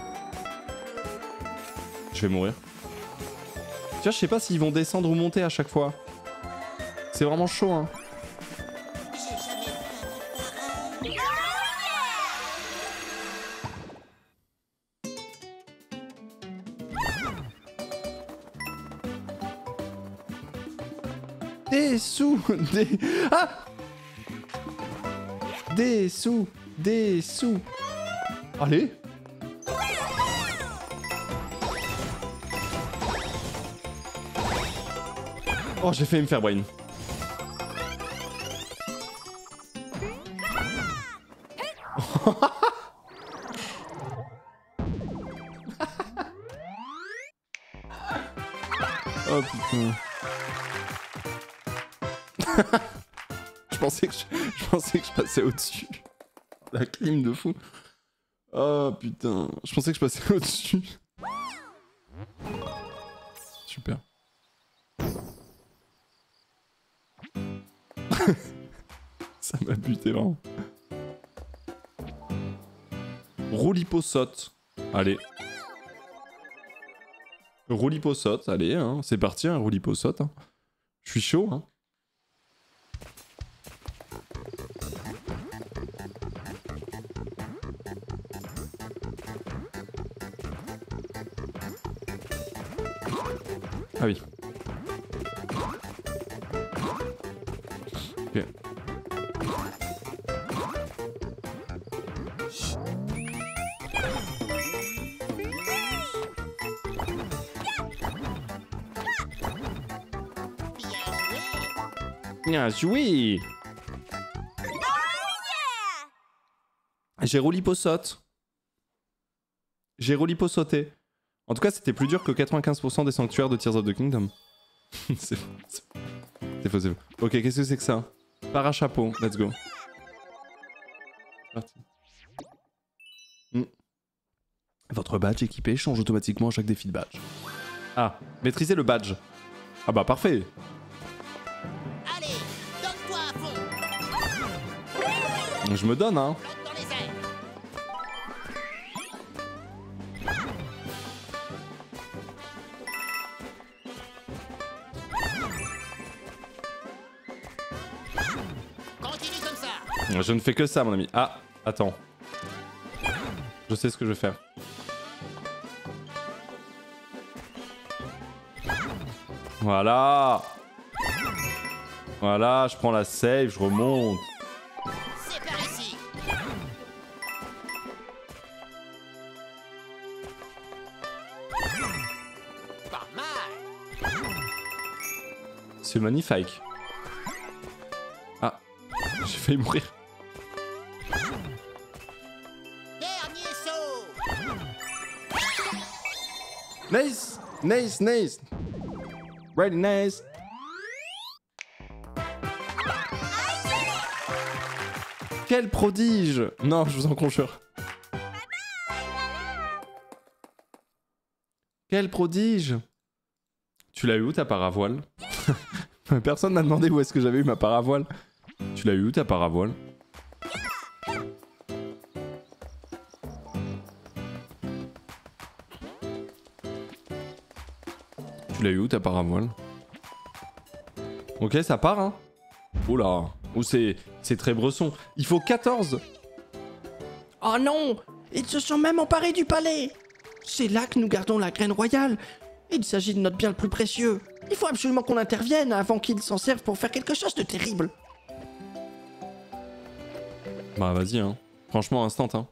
Je vais mourir. Tu vois, je sais pas s'ils vont descendre ou monter à chaque fois. C'est vraiment chaud, hein. Des sous, des... Ah! Des sous, des sous. Allez. Oh, j'ai failli me faire brain. Oh putain. je pensais que je, je pensais que je passais au-dessus. La clim de fou. Oh putain. Je pensais que je passais au-dessus. Super. Ça m'a buté vraiment. Roulipo saute. Allez. Roulipo saute, allez, hein. C'est parti, hein, Roulipo saute. Hein. Je suis chaud, hein. Ah oui. Ok. Bien joué. J'ai Roulipo saute. J'ai Roulipo sauté. En tout cas, c'était plus dur que quatre-vingt-quinze pour cent des sanctuaires de Tears of the Kingdom. c'est faux, c'est faux, c'est faux. Ok, qu'est-ce que c'est que ça? Parachapeau, let's go. Parti. Mm. Votre badge équipé change automatiquement à chaque défi de badge. Ah, maîtriser le badge. Ah bah parfait. Allez, donne-toi à fond. Je me donne, hein. Flotte dans les airs. Continue comme ça. Je ne fais que ça, mon ami. Ah, attends. Je sais ce que je vais faire. Voilà. Voilà, je prends la save, je remonte. C'est par ici. Pas mal. C'est magnifique. Ah, j'ai failli mourir. Dernier saut. Nice, nice, nice. Really nice. Quel prodige! Non, je vous en conjure. Quel prodige! Tu l'as eu où ta paravoile? Personne n'a demandé où est-ce que j'avais eu ma paravoile. Tu l'as eu où ta paravoile? Tu l'as eu où ta paravoile? Ok, ça part, hein? Oula. Ou c'est c'est très bresson. Il faut quatorze. Oh non! Ils se sont même emparés du palais! C'est là que nous gardons la graine royale. Il s'agit de notre bien le plus précieux. Il faut absolument qu'on intervienne avant qu'ils s'en servent pour faire quelque chose de terrible. Bah vas-y, hein. Franchement, instant, hein.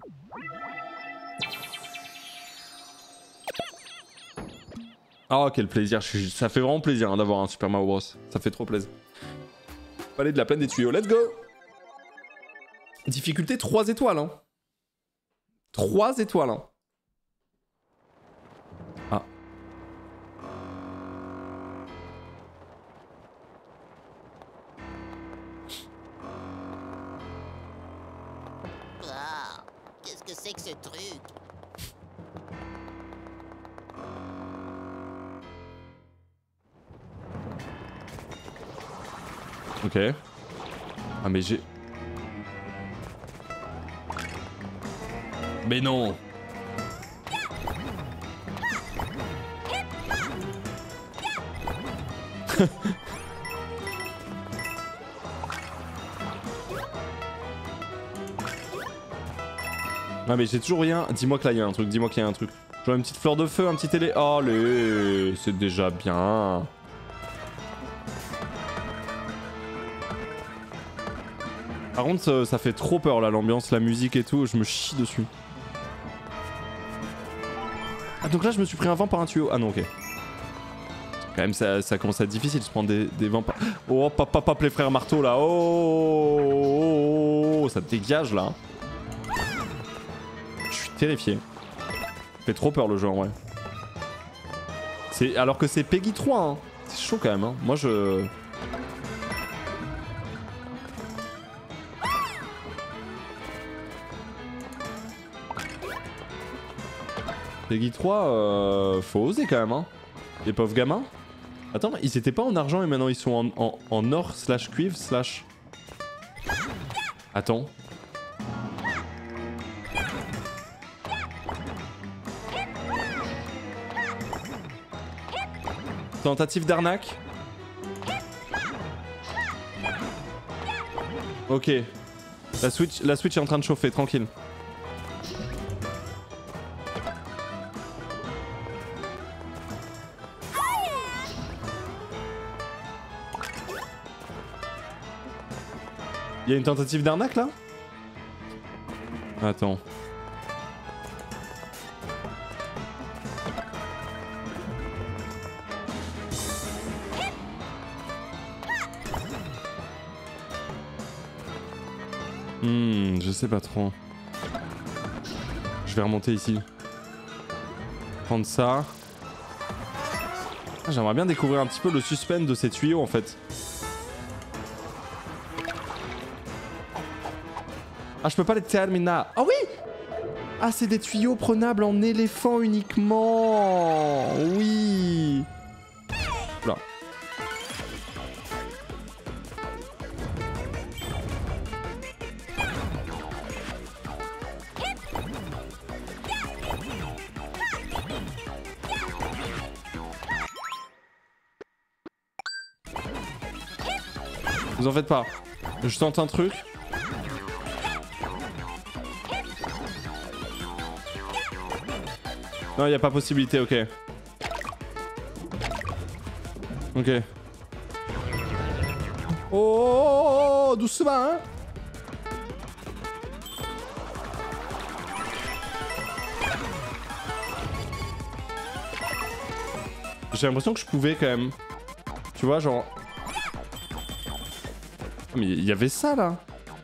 Oh, quel plaisir. Je suis- Ça fait vraiment plaisir hein, d'avoir un Super Mario Bros. Ça fait trop plaisir. Palais de la plaine des tuyaux, let's go! Difficulté trois étoiles, hein. trois étoiles, hein. Ah. Ah, qu'est-ce que c'est que ce truc? Ok. Ah mais j'ai... Mais non. Ah mais j'ai toujours rien. Dis-moi que là il y a un truc, dis-moi qu'il y a un truc. Genre une petite fleur de feu, un petit télé... Oh allez, c'est déjà bien. Par contre, ça, ça fait trop peur là, l'ambiance, la musique et tout, je me chie dessus. Ah, donc là, je me suis pris un vent par un tuyau. Ah non, ok. Quand même, ça, ça commence à être difficile de se prendre des, des vampires. Oh, pop, pop, pop, les frères marteaux là. Oh, oh, oh, ça te dégage là. Je suis terrifié. Ça fait trop peur le jeu en vrai. C'est... Alors que c'est Peggy trois, hein. C'est chaud quand même. Hein. Moi je... Peggy trois, euh, faut oser quand même, hein. Les pauvres gamins. Attends, ils étaient pas en argent et maintenant ils sont en, en, en or slash cuivre slash... Attends. Tentative d'arnaque. Ok. La Switch, la Switch est en train de chauffer, tranquille. Il y a une tentative d'arnaque là? Attends. Hmm, je sais pas trop. Je vais remonter ici. Prendre ça. Ah, j'aimerais bien découvrir un petit peu le suspense de ces tuyaux en fait. Ah, je peux pas les terminer. Ah oui! Ah, c'est des tuyaux prenables en éléphant uniquement. Oui. Là. Vous en faites pas. Je tente un truc. Non, il n'y a pas possibilité, ok. Ok. Oh, oh, oh, doucement, hein. J'ai l'impression que je pouvais quand même. Tu vois, genre... Mais il y avait ça, là.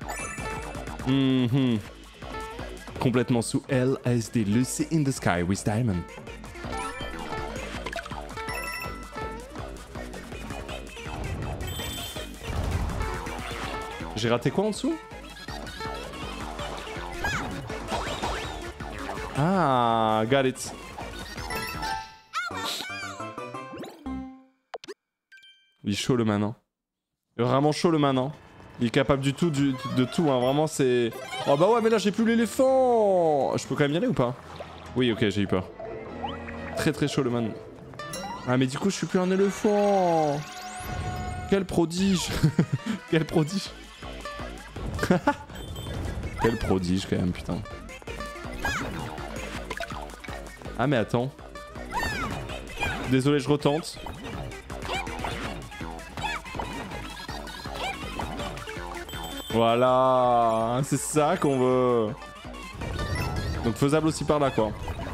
Mhm. Complètement sous L S D, Lucy in the Sky with Diamond. J'ai raté quoi en dessous? Ah, got it. Il est chaud le man, hein. Il est vraiment chaud le man, hein. Il est capable du tout, du, de tout, hein. Vraiment c'est... Oh bah ouais, mais là j'ai plus l'éléphant. Je peux quand même y aller ou pas? Oui, ok, j'ai eu peur. Très très chaud le man. Ah mais du coup je suis plus un éléphant. Quel prodige. Quel prodige. Quel prodige quand même, putain. Ah mais attends. Désolé, je retente. Voilà, c'est ça qu'on veut. Donc faisable aussi par là, quoi.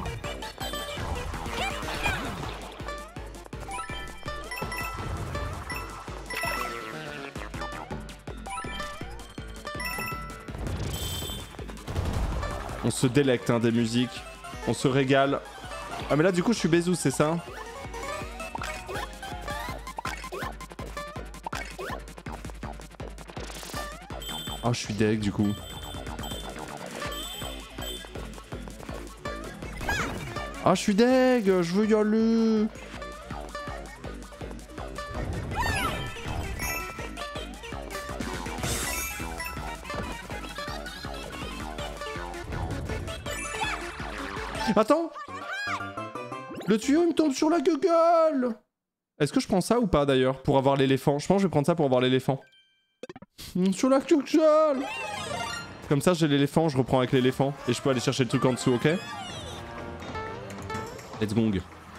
On se délecte, hein, des musiques. On se régale. Ah mais là du coup je suis Bézou, c'est ça? Ah, je suis deg du coup. Ah, je suis deg, je veux y aller. Attends. Le tuyau il me tombe sur la gueule. Est-ce que je prends ça ou pas d'ailleurs pour avoir l'éléphant? Je pense que je vais prendre ça pour avoir l'éléphant. Sur la gueule. Comme ça j'ai l'éléphant, je reprends avec l'éléphant. Et je peux aller chercher le truc en dessous, ok? Let's go.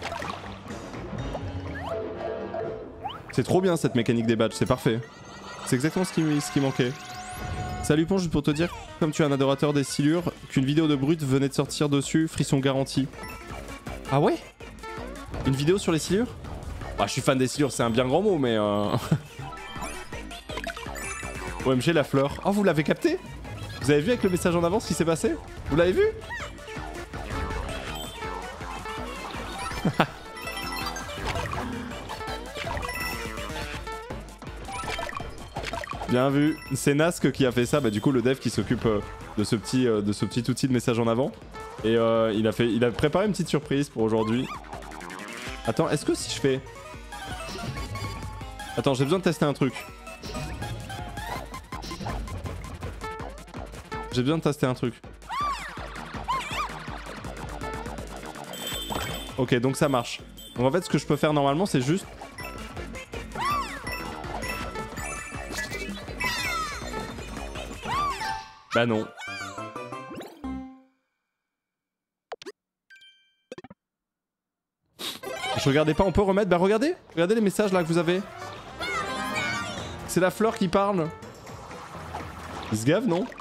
C'est trop bien cette mécanique des badges, c'est parfait. C'est exactement ce qui, ce qui manquait. Salut Ponge, juste pour te dire, comme tu es un adorateur des silures, qu'une vidéo de Brut venait de sortir dessus, frisson garanti. Ah ouais? Une vidéo sur les silures? Ah, je suis fan des silures, c'est un bien grand mot, mais... Euh... O M G, la fleur. Oh, vous l'avez capté? Vous avez vu avec le message en avant ce qui s'est passé? Vous l'avez vu? Bien vu. C'est Nask qui a fait ça, bah du coup le dev qui s'occupe euh, de, ce petit, euh, de ce petit outil de message en avant. Et euh, il, a fait, il a préparé une petite surprise pour aujourd'hui. Attends, est-ce que si je fais... Attends, j'ai besoin de tester un truc. J'ai besoin de tester un truc. Ok, donc ça marche. Donc en fait, ce que je peux faire normalement, c'est juste... Bah non. Je regardais pas, on peut remettre? Bah regardez, regardez les messages là que vous avez. C'est la fleur qui parle. Il se gave, non?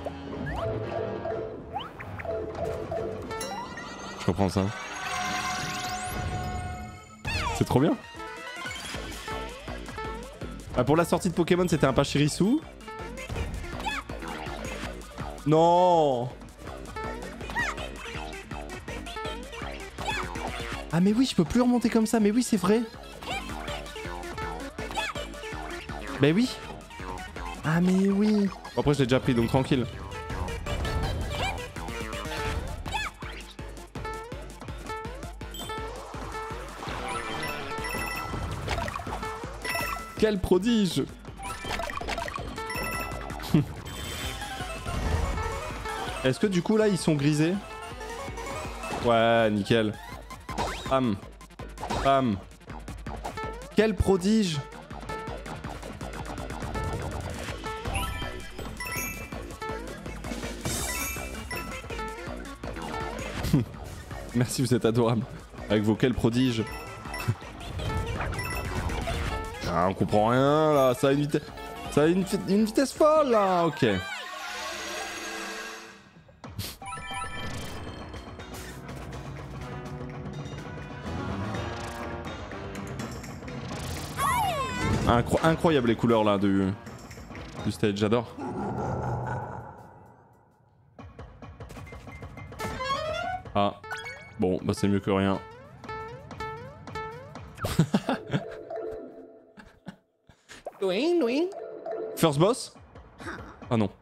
Je reprends ça. C'est trop bien. Ah, pour la sortie de Pokémon, c'était un Pachirisu. Non. Ah mais oui, je peux plus remonter comme ça, mais oui, c'est vrai. Bah oui. Ah mais oui. Bon, après, je l'ai déjà pris, donc tranquille. Quel prodige! Est-ce que du coup là ils sont grisés? Ouais, nickel. Bam. Bam. Quel prodige! Merci, vous êtes adorable. Avec vos quels prodiges. Ah, on comprend rien là, ça a une vitesse, ça a une, une vitesse folle là, ok. Incro incroyable les couleurs là du, du stage, j'adore. Ah, bon, bah c'est mieux que rien. Oui, oui. First boss? Ah non.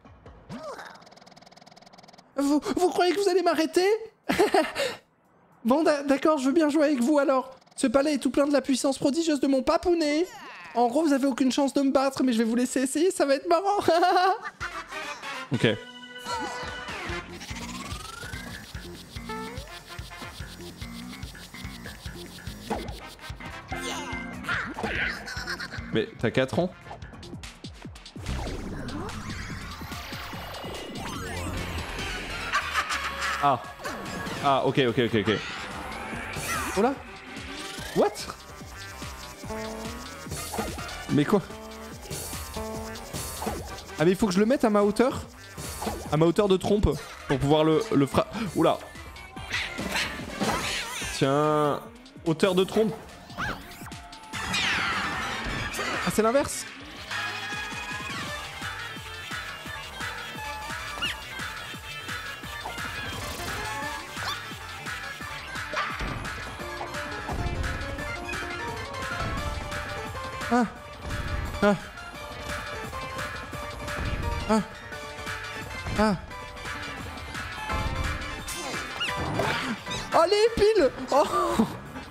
Vous, vous croyez que vous allez m'arrêter? Bon, d'accord, je veux bien jouer avec vous alors. Ce palais est tout plein de la puissance prodigieuse de mon papounet. En gros, vous avez aucune chance de me battre, mais je vais vous laisser essayer, ça va être marrant. Ok. Mais t'as quatre ans? Ah. Ah, ok, ok, ok, ok. Oh là. What? Mais quoi? Ah mais il faut que je le mette à ma hauteur? À ma hauteur de trompe pour pouvoir le, le fra... Oula. Tiens. Hauteur de trompe. Ah c'est l'inverse. Ah. Ah. Ah. Ah. Allez, pile. Oh.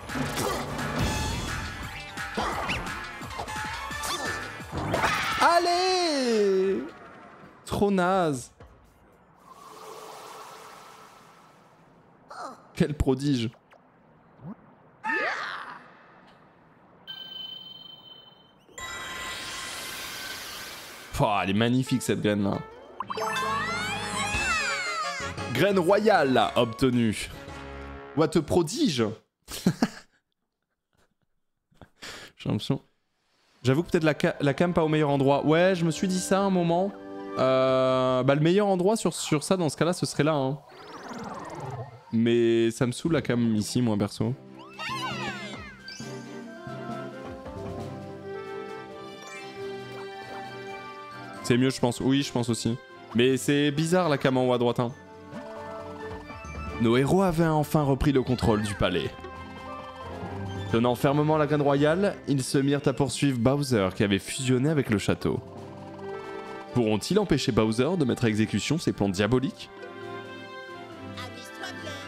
Allez. Trop naze. Quel prodige. Oh, elle est magnifique cette graine là. Graine royale là, obtenue. What a prodige. J'ai l'impression. J'avoue que peut-être la, ca la cam pas au meilleur endroit. Ouais, je me suis dit ça un moment. Euh, bah le meilleur endroit sur, sur ça dans ce cas-là, ce serait là. Hein. Mais ça me saoule la cam ici, moi perso. C'est mieux, je pense. Oui, je pense aussi. Mais c'est bizarre la cam en haut à droite. Hein. Nos héros avaient enfin repris le contrôle du palais. Tenant fermement la graine royale, ils se mirent à poursuivre Bowser qui avait fusionné avec le château. Pourront-ils empêcher Bowser de mettre à exécution ses plans diaboliques? Amuse-toi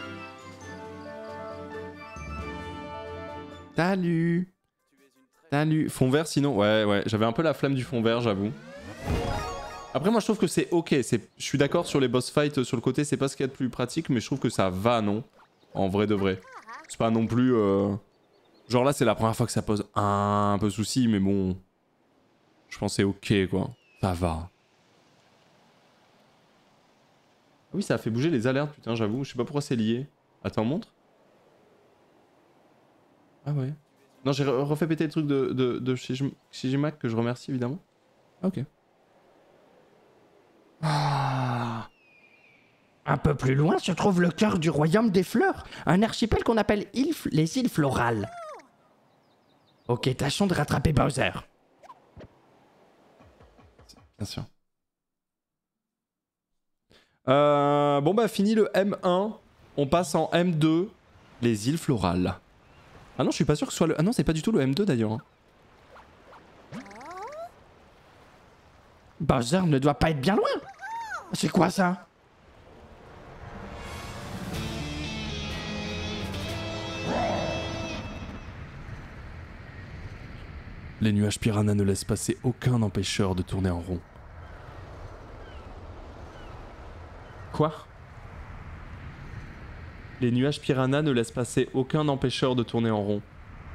bien. Salut. Salut. Fond vert sinon? Ouais, ouais. J'avais un peu la flemme du fond vert, j'avoue. Après, moi, je trouve que c'est ok. Je suis d'accord sur les boss fights sur le côté, c'est pas ce qu'il y a de plus pratique, mais je trouve que ça va, non? En vrai de vrai. C'est pas non plus... Euh... Genre là, c'est la première fois que ça pose un peu souci, mais bon... Je pense que c'est ok, quoi. Ça va. Oui, ça a fait bouger les alertes, putain, j'avoue. Je sais pas pourquoi c'est lié. Attends, montre. Ah ouais. Non, j'ai refait péter le truc de, de, de chez Shijimak, que je remercie, évidemment. Ah, ok. Ah. Un peu plus loin se trouve le cœur du royaume des fleurs, un archipel qu'on appelle île, les îles florales. Ok, tâchons de rattraper Bowser. Bien sûr. Euh, bon bah fini le M un, on passe en M deux, les îles florales. Ah non, je suis pas sûr que ce soit le... Ah non, c'est pas du tout le M deux d'ailleurs. Hein. Bowser ne doit pas être bien loin. C'est quoi ça? Les nuages piranha ne laissent passer aucun empêcheur de tourner en rond. Quoi? Les nuages piranha ne laissent passer aucun empêcheur de tourner en rond.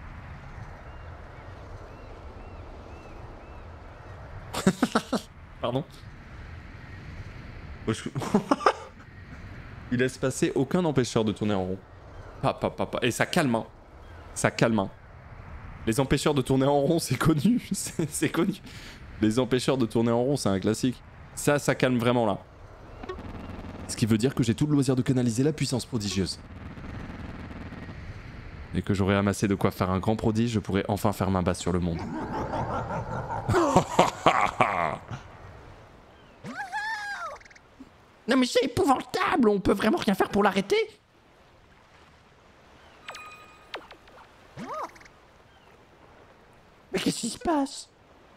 Pardon? Il laisse passer aucun empêcheur de tourner en rond. Pa, pa, pa, pa. Et ça calme, hein. Ça calme, hein. Les empêcheurs de tourner en rond, c'est connu. C'est connu. Les empêcheurs de tourner en rond, c'est un classique. Ça, ça calme vraiment là. Ce qui veut dire que j'ai tout le loisir de canaliser la puissance prodigieuse. Et que j'aurai amassé de quoi faire un grand prodige, je pourrai enfin faire main basse sur le monde. Non mais c'est épouvantable, on peut vraiment rien faire pour l'arrêter? Mais qu'est-ce qui se passe?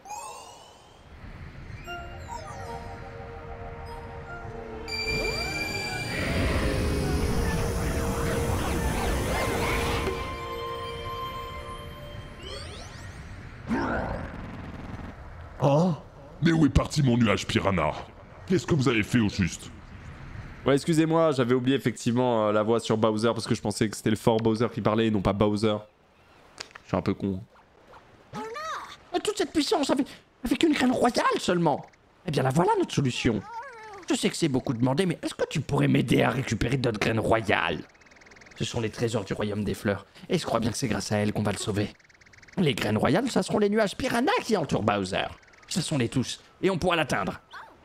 Hein? Mais où est parti mon nuage piranha? Qu'est-ce que vous avez fait au juste? Ouais, excusez-moi, j'avais oublié effectivement euh, la voix sur Bowser parce que je pensais que c'était le fort Bowser qui parlait et non pas Bowser. Je suis un peu con. Toute cette puissance avec, avec une graine royale seulement. Eh bien la voilà notre solution. Je sais que c'est beaucoup demandé, mais est-ce que tu pourrais m'aider à récupérer notre graine royale? Ce sont les trésors du royaume des fleurs, et je crois bien que c'est grâce à elle qu'on va le sauver. Les graines royales, ça seront les nuages piranha qui entourent Bowser. Chassons-les tous, et on pourra l'atteindre.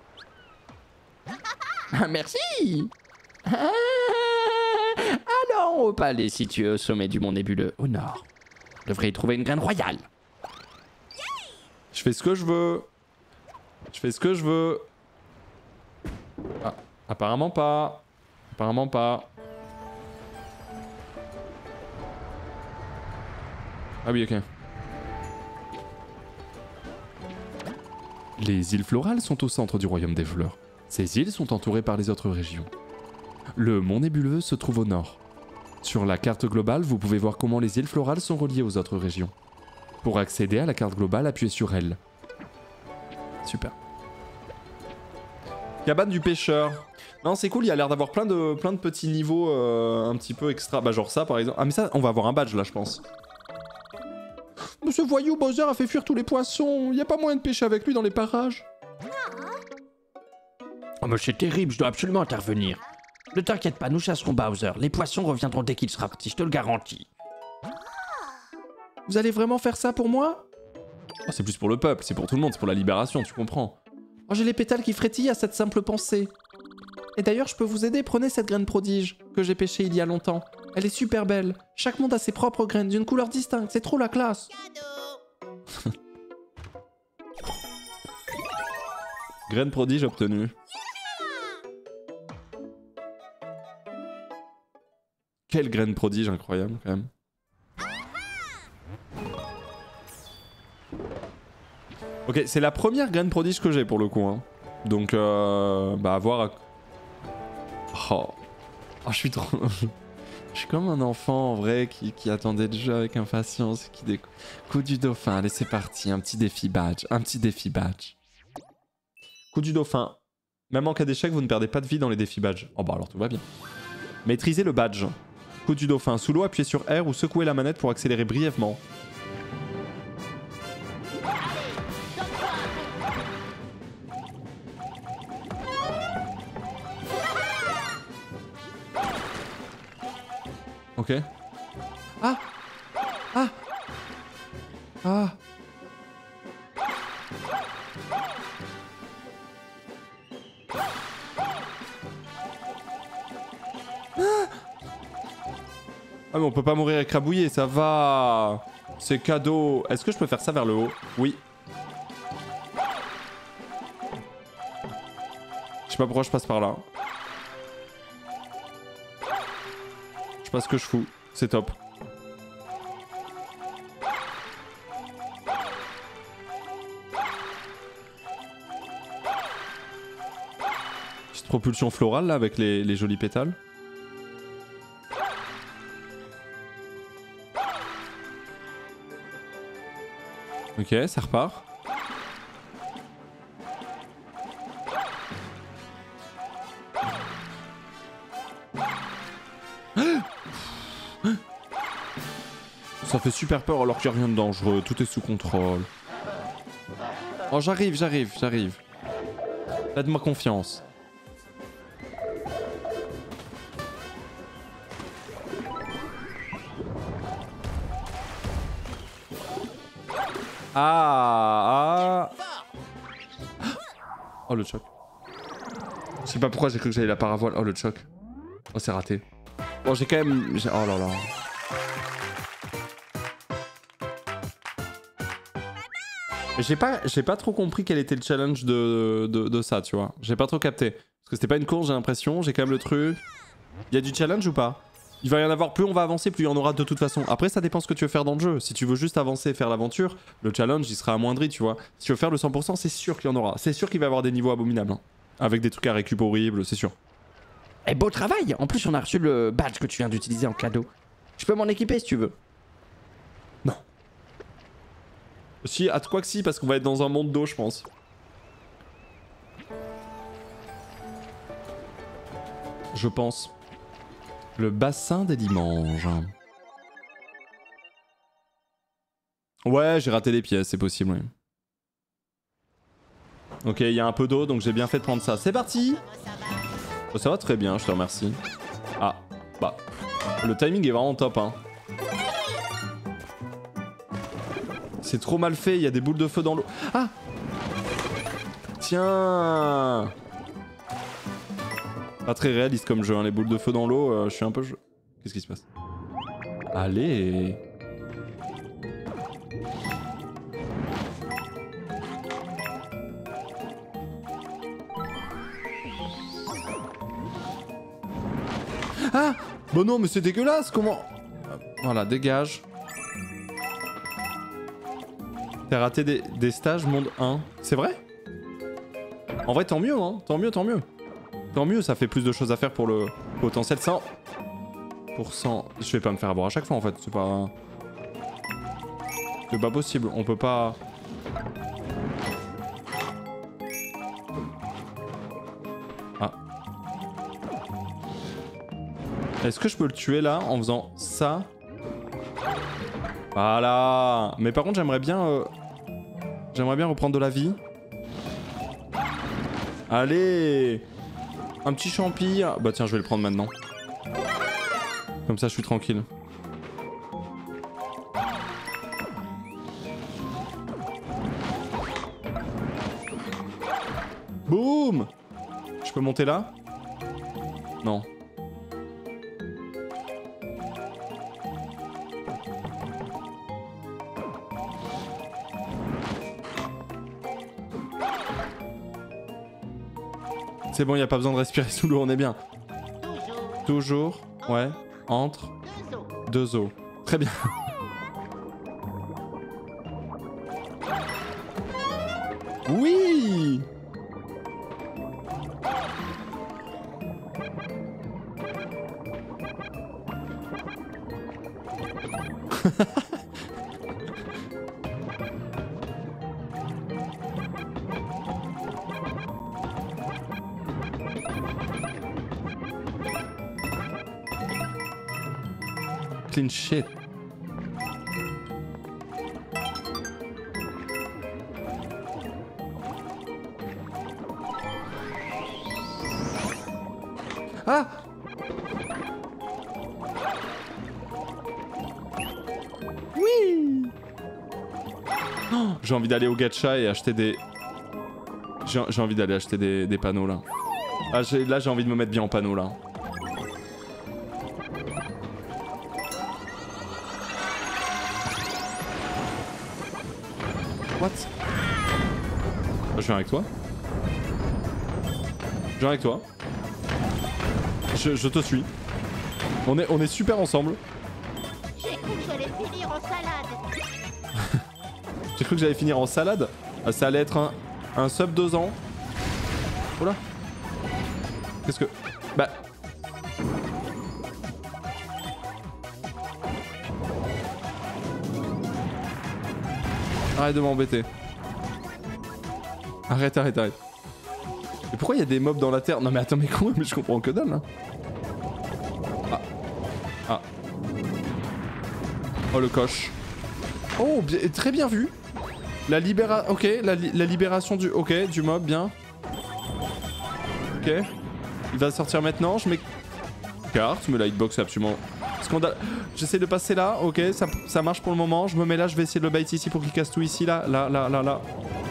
Merci. Ah, allons au palais situé au sommet du mont nébuleux, au nord. Je devrais y trouver une graine royale. Je fais ce que je veux. Je fais ce que je veux. Ah, apparemment pas. Apparemment pas. Ah oui, ok. Les îles florales sont au centre du royaume des fleurs. Ces îles sont entourées par les autres régions. Le mont nébuleux se trouve au nord. Sur la carte globale, vous pouvez voir comment les îles florales sont reliées aux autres régions. Pour accéder à la carte globale, appuyez sur L. Super. Cabane du pêcheur. Non, c'est cool, il y a l'air d'avoir plein de, plein de petits niveaux euh, un petit peu extra. Bah genre ça par exemple. Ah mais ça, on va avoir un badge là, je pense. Monsieur voyou, Bowser a fait fuir tous les poissons. Il y a pas moyen de pêcher avec lui dans les parages. Oh mais c'est terrible, je dois absolument intervenir. Ne t'inquiète pas, nous chasserons Bowser. Les poissons reviendront dès qu'il sera petit, je te le garantis. Vous allez vraiment faire ça pour moi? Oh, c'est plus pour le peuple, c'est pour tout le monde, c'est pour la libération, tu comprends. Oh, j'ai les pétales qui frétillent à cette simple pensée. Et d'ailleurs, je peux vous aider, prenez cette graine prodige que j'ai pêchée il y a longtemps. Elle est super belle. Chaque monde a ses propres graines d'une couleur distincte, c'est trop la classe. Cadeau. Graine prodige obtenue. Quelle graine prodige incroyable quand même. Ok, c'est la première graine prodige que j'ai pour le coup. Hein. Donc, euh, bah, à voir. À... Oh. Oh, je suis trop. Je suis comme un enfant en vrai qui, qui attendait le jeu avec impatience. Qui déc... Coup du dauphin, allez, c'est parti. Un petit défi badge. Un petit défi badge. Coup du dauphin. Même en cas d'échec, vous ne perdez pas de vie dans les défis badge. Oh, bah alors tout va bien. Maîtrisez le badge. Coup du dauphin. Sous l'eau, appuyez sur R ou secouez la manette pour accélérer brièvement. Ok. Ah Ah Ah Ah mais on peut pas mourir écrabouillé, ça va. C'est cadeau. Est-ce que je peux faire ça vers le haut? Oui. Je sais pas pourquoi je passe par là. Je sais pas ce que je fous. C'est top. Petite propulsion florale là avec les, les jolis pétales. Ok, ça repart. Ça fait super peur alors qu'il n'y a rien de dangereux, tout est sous contrôle. Oh j'arrive, j'arrive, j'arrive. Faites-moi confiance. Ah, ah. Oh le choc. Je sais pas pourquoi j'ai cru que j'avais la paravoile. Oh le choc. Oh c'est raté. Bon j'ai quand même... Oh là là. J'ai pas, j'ai pas trop compris quel était le challenge de, de, de ça, tu vois. J'ai pas trop capté. Parce que c'était pas une course, j'ai l'impression. J'ai quand même le truc. Il y a du challenge ou pas? Il va y en avoir, plus on va avancer, plus il y en aura de toute façon. Après, ça dépend ce que tu veux faire dans le jeu. Si tu veux juste avancer et faire l'aventure, le challenge, il sera amoindri, tu vois. Si tu veux faire le cent pour cent, c'est sûr qu'il y en aura. C'est sûr qu'il va y avoir des niveaux abominables. Hein. Avec des trucs à récup horribles, c'est sûr. Eh, beau travail! En plus, on a reçu le badge que tu viens d'utiliser en cadeau. Je peux m'en équiper si tu veux. Non. Si, à quoi que si, parce qu'on va être dans un monde d'eau, je pense. Je pense. Le bassin des dimanches. Ouais, j'ai raté les pièces, c'est possible, oui. Ok, il y a un peu d'eau, donc j'ai bien fait de prendre ça. C'est parti! Oh, ça va très bien, je te remercie. Ah, bah. Le timing est vraiment top, hein. C'est trop mal fait, il y a des boules de feu dans l'eau. Ah! Tiens! Pas très réaliste comme jeu, hein, les boules de feu dans l'eau, euh, je suis un peu... Qu'est-ce qui se passe? Allez! Ah! Bon non, mais c'est dégueulasse, comment... Voilà, dégage. T'as raté des, des stages monde un. C'est vrai? En vrai, tant mieux, hein. Tant mieux, tant mieux. Tant mieux, ça fait plus de choses à faire pour le potentiel cent pour cent. Je vais pas me faire avoir à chaque fois, en fait. C'est pas... C'est pas possible. On peut pas... Ah. Est-ce que je peux le tuer, là, en faisant ça? Voilà. Mais par contre, j'aimerais bien... Euh... J'aimerais bien reprendre de la vie. Allez! Un petit champi. Bah tiens, je vais le prendre maintenant. Comme ça, je suis tranquille. Boum! Je peux monter là? Non. C'est bon, y a pas besoin de respirer sous l'eau, on est bien. Toujours. Toujours, ouais, entre Deux os. deux eaux. Très bien. Oui. Clean shit. Ah! Oui! Oh, j'ai envie d'aller au gacha et acheter des... J'ai j'ai envie d'aller acheter des, des panneaux là. Ah, j'ai- là j'ai envie de me mettre bien en panneau là. What? Je viens avec toi. Je viens avec toi. Je, je te suis. On est, on est super ensemble. J'ai cru que j'allais finir en salade. J'ai cru que j'allais finir en salade. Ah, ça allait être un, un sub deux ans. Oh là. Qu'est-ce que... Bah... Arrête de m'embêter. Arrête, arrête, arrête. Mais pourquoi il y a des mobs dans la terre? Non mais attends, mais comment? Mais je comprends que dalle là. Ah. Ah. Oh le coche. Oh, bien- très bien vu. La libéra... Ok, la, li- la libération du... Ok, du mob, bien. Ok. Il va sortir maintenant, je mets... Carte, mais la hitbox est absolument... Scandale. J'essaie de passer là, ok, ça, ça marche pour le moment. Je me mets là, je vais essayer de le bait ici pour qu'il casse tout ici, là, là, là, là, là.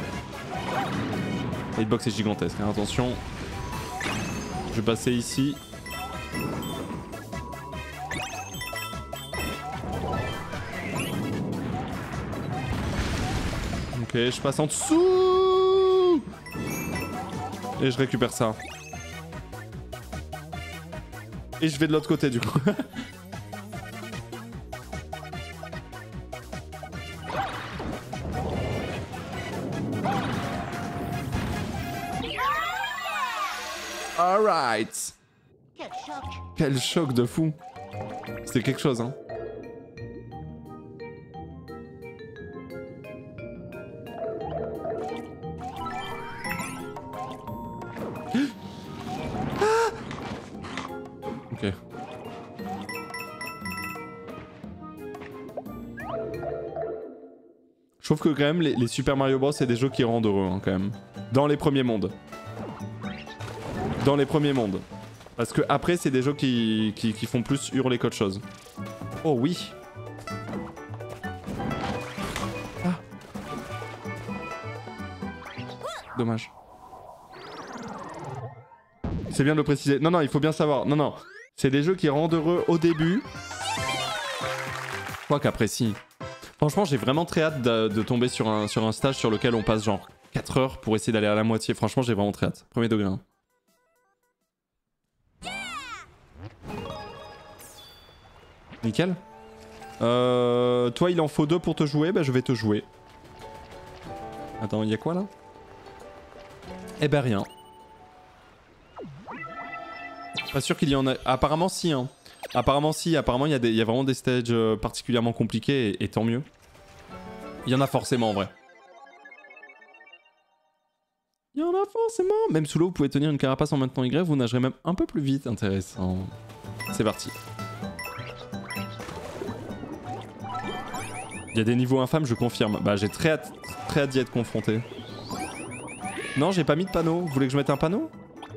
La hitbox est gigantesque, hein, attention. Je vais passer ici. Ok, je passe en dessous. Et je récupère ça. Et je vais de l'autre côté du coup. Alright. Quel choc. Quel choc de fou. C'était quelque chose, hein. Ah. Ok. Je trouve que quand même les, les Super Mario Bros c'est des jeux qui rendent heureux hein, quand même. Dans les premiers mondes. Dans les premiers mondes. Parce que après c'est des jeux qui, qui, qui font plus hurler qu'autre chose. Oh oui. Ah. Dommage. C'est bien de le préciser. Non non il faut bien savoir. Non non. C'est des jeux qui rendent heureux au début. Je crois qu'après si. Franchement, j'ai vraiment très hâte de, de tomber sur un, sur un stage sur lequel on passe genre quatre heures pour essayer d'aller à la moitié. Franchement, j'ai vraiment très hâte. Premier degré. Hein. Nickel. Euh, toi, il en faut deux pour te jouer. Bah, je vais te jouer. Attends, il y a quoi là? Eh ben, rien. Pas sûr qu'il y en a. Apparemment, si. Hein. Apparemment si, apparemment il y, y a vraiment des stages euh, particulièrement compliqués et, et tant mieux. Il y en a forcément en vrai. Il y en a forcément. Même sous l'eau vous pouvez tenir une carapace en maintenant Y, vous nagerez même un peu plus vite. Intéressant. C'est parti. Il y a des niveaux infâmes, je confirme. Bah j'ai très hâte, très hâte d'y être confronté. Non j'ai pas mis de panneau, vous voulez que je mette un panneau ?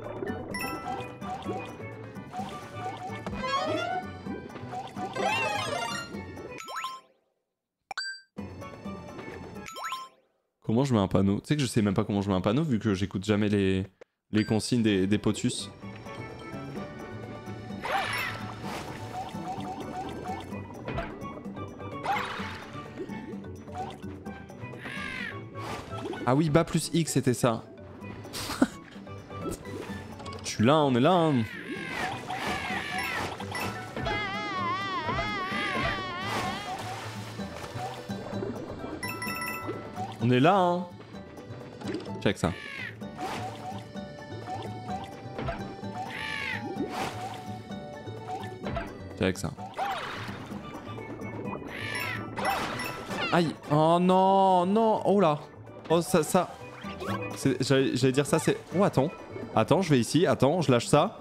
Comment je mets un panneau? Tu sais que je sais même pas comment je mets un panneau vu que j'écoute jamais les, les consignes des, des potus. Ah oui, bas plus X c'était ça. suis là, on est là. Hein. On est là, hein. Check ça. Check ça. Aïe. Oh non, non. Oh là. Oh ça, ça. J'allais dire ça, c'est... Oh attends. Attends, je vais ici. Attends, je lâche ça.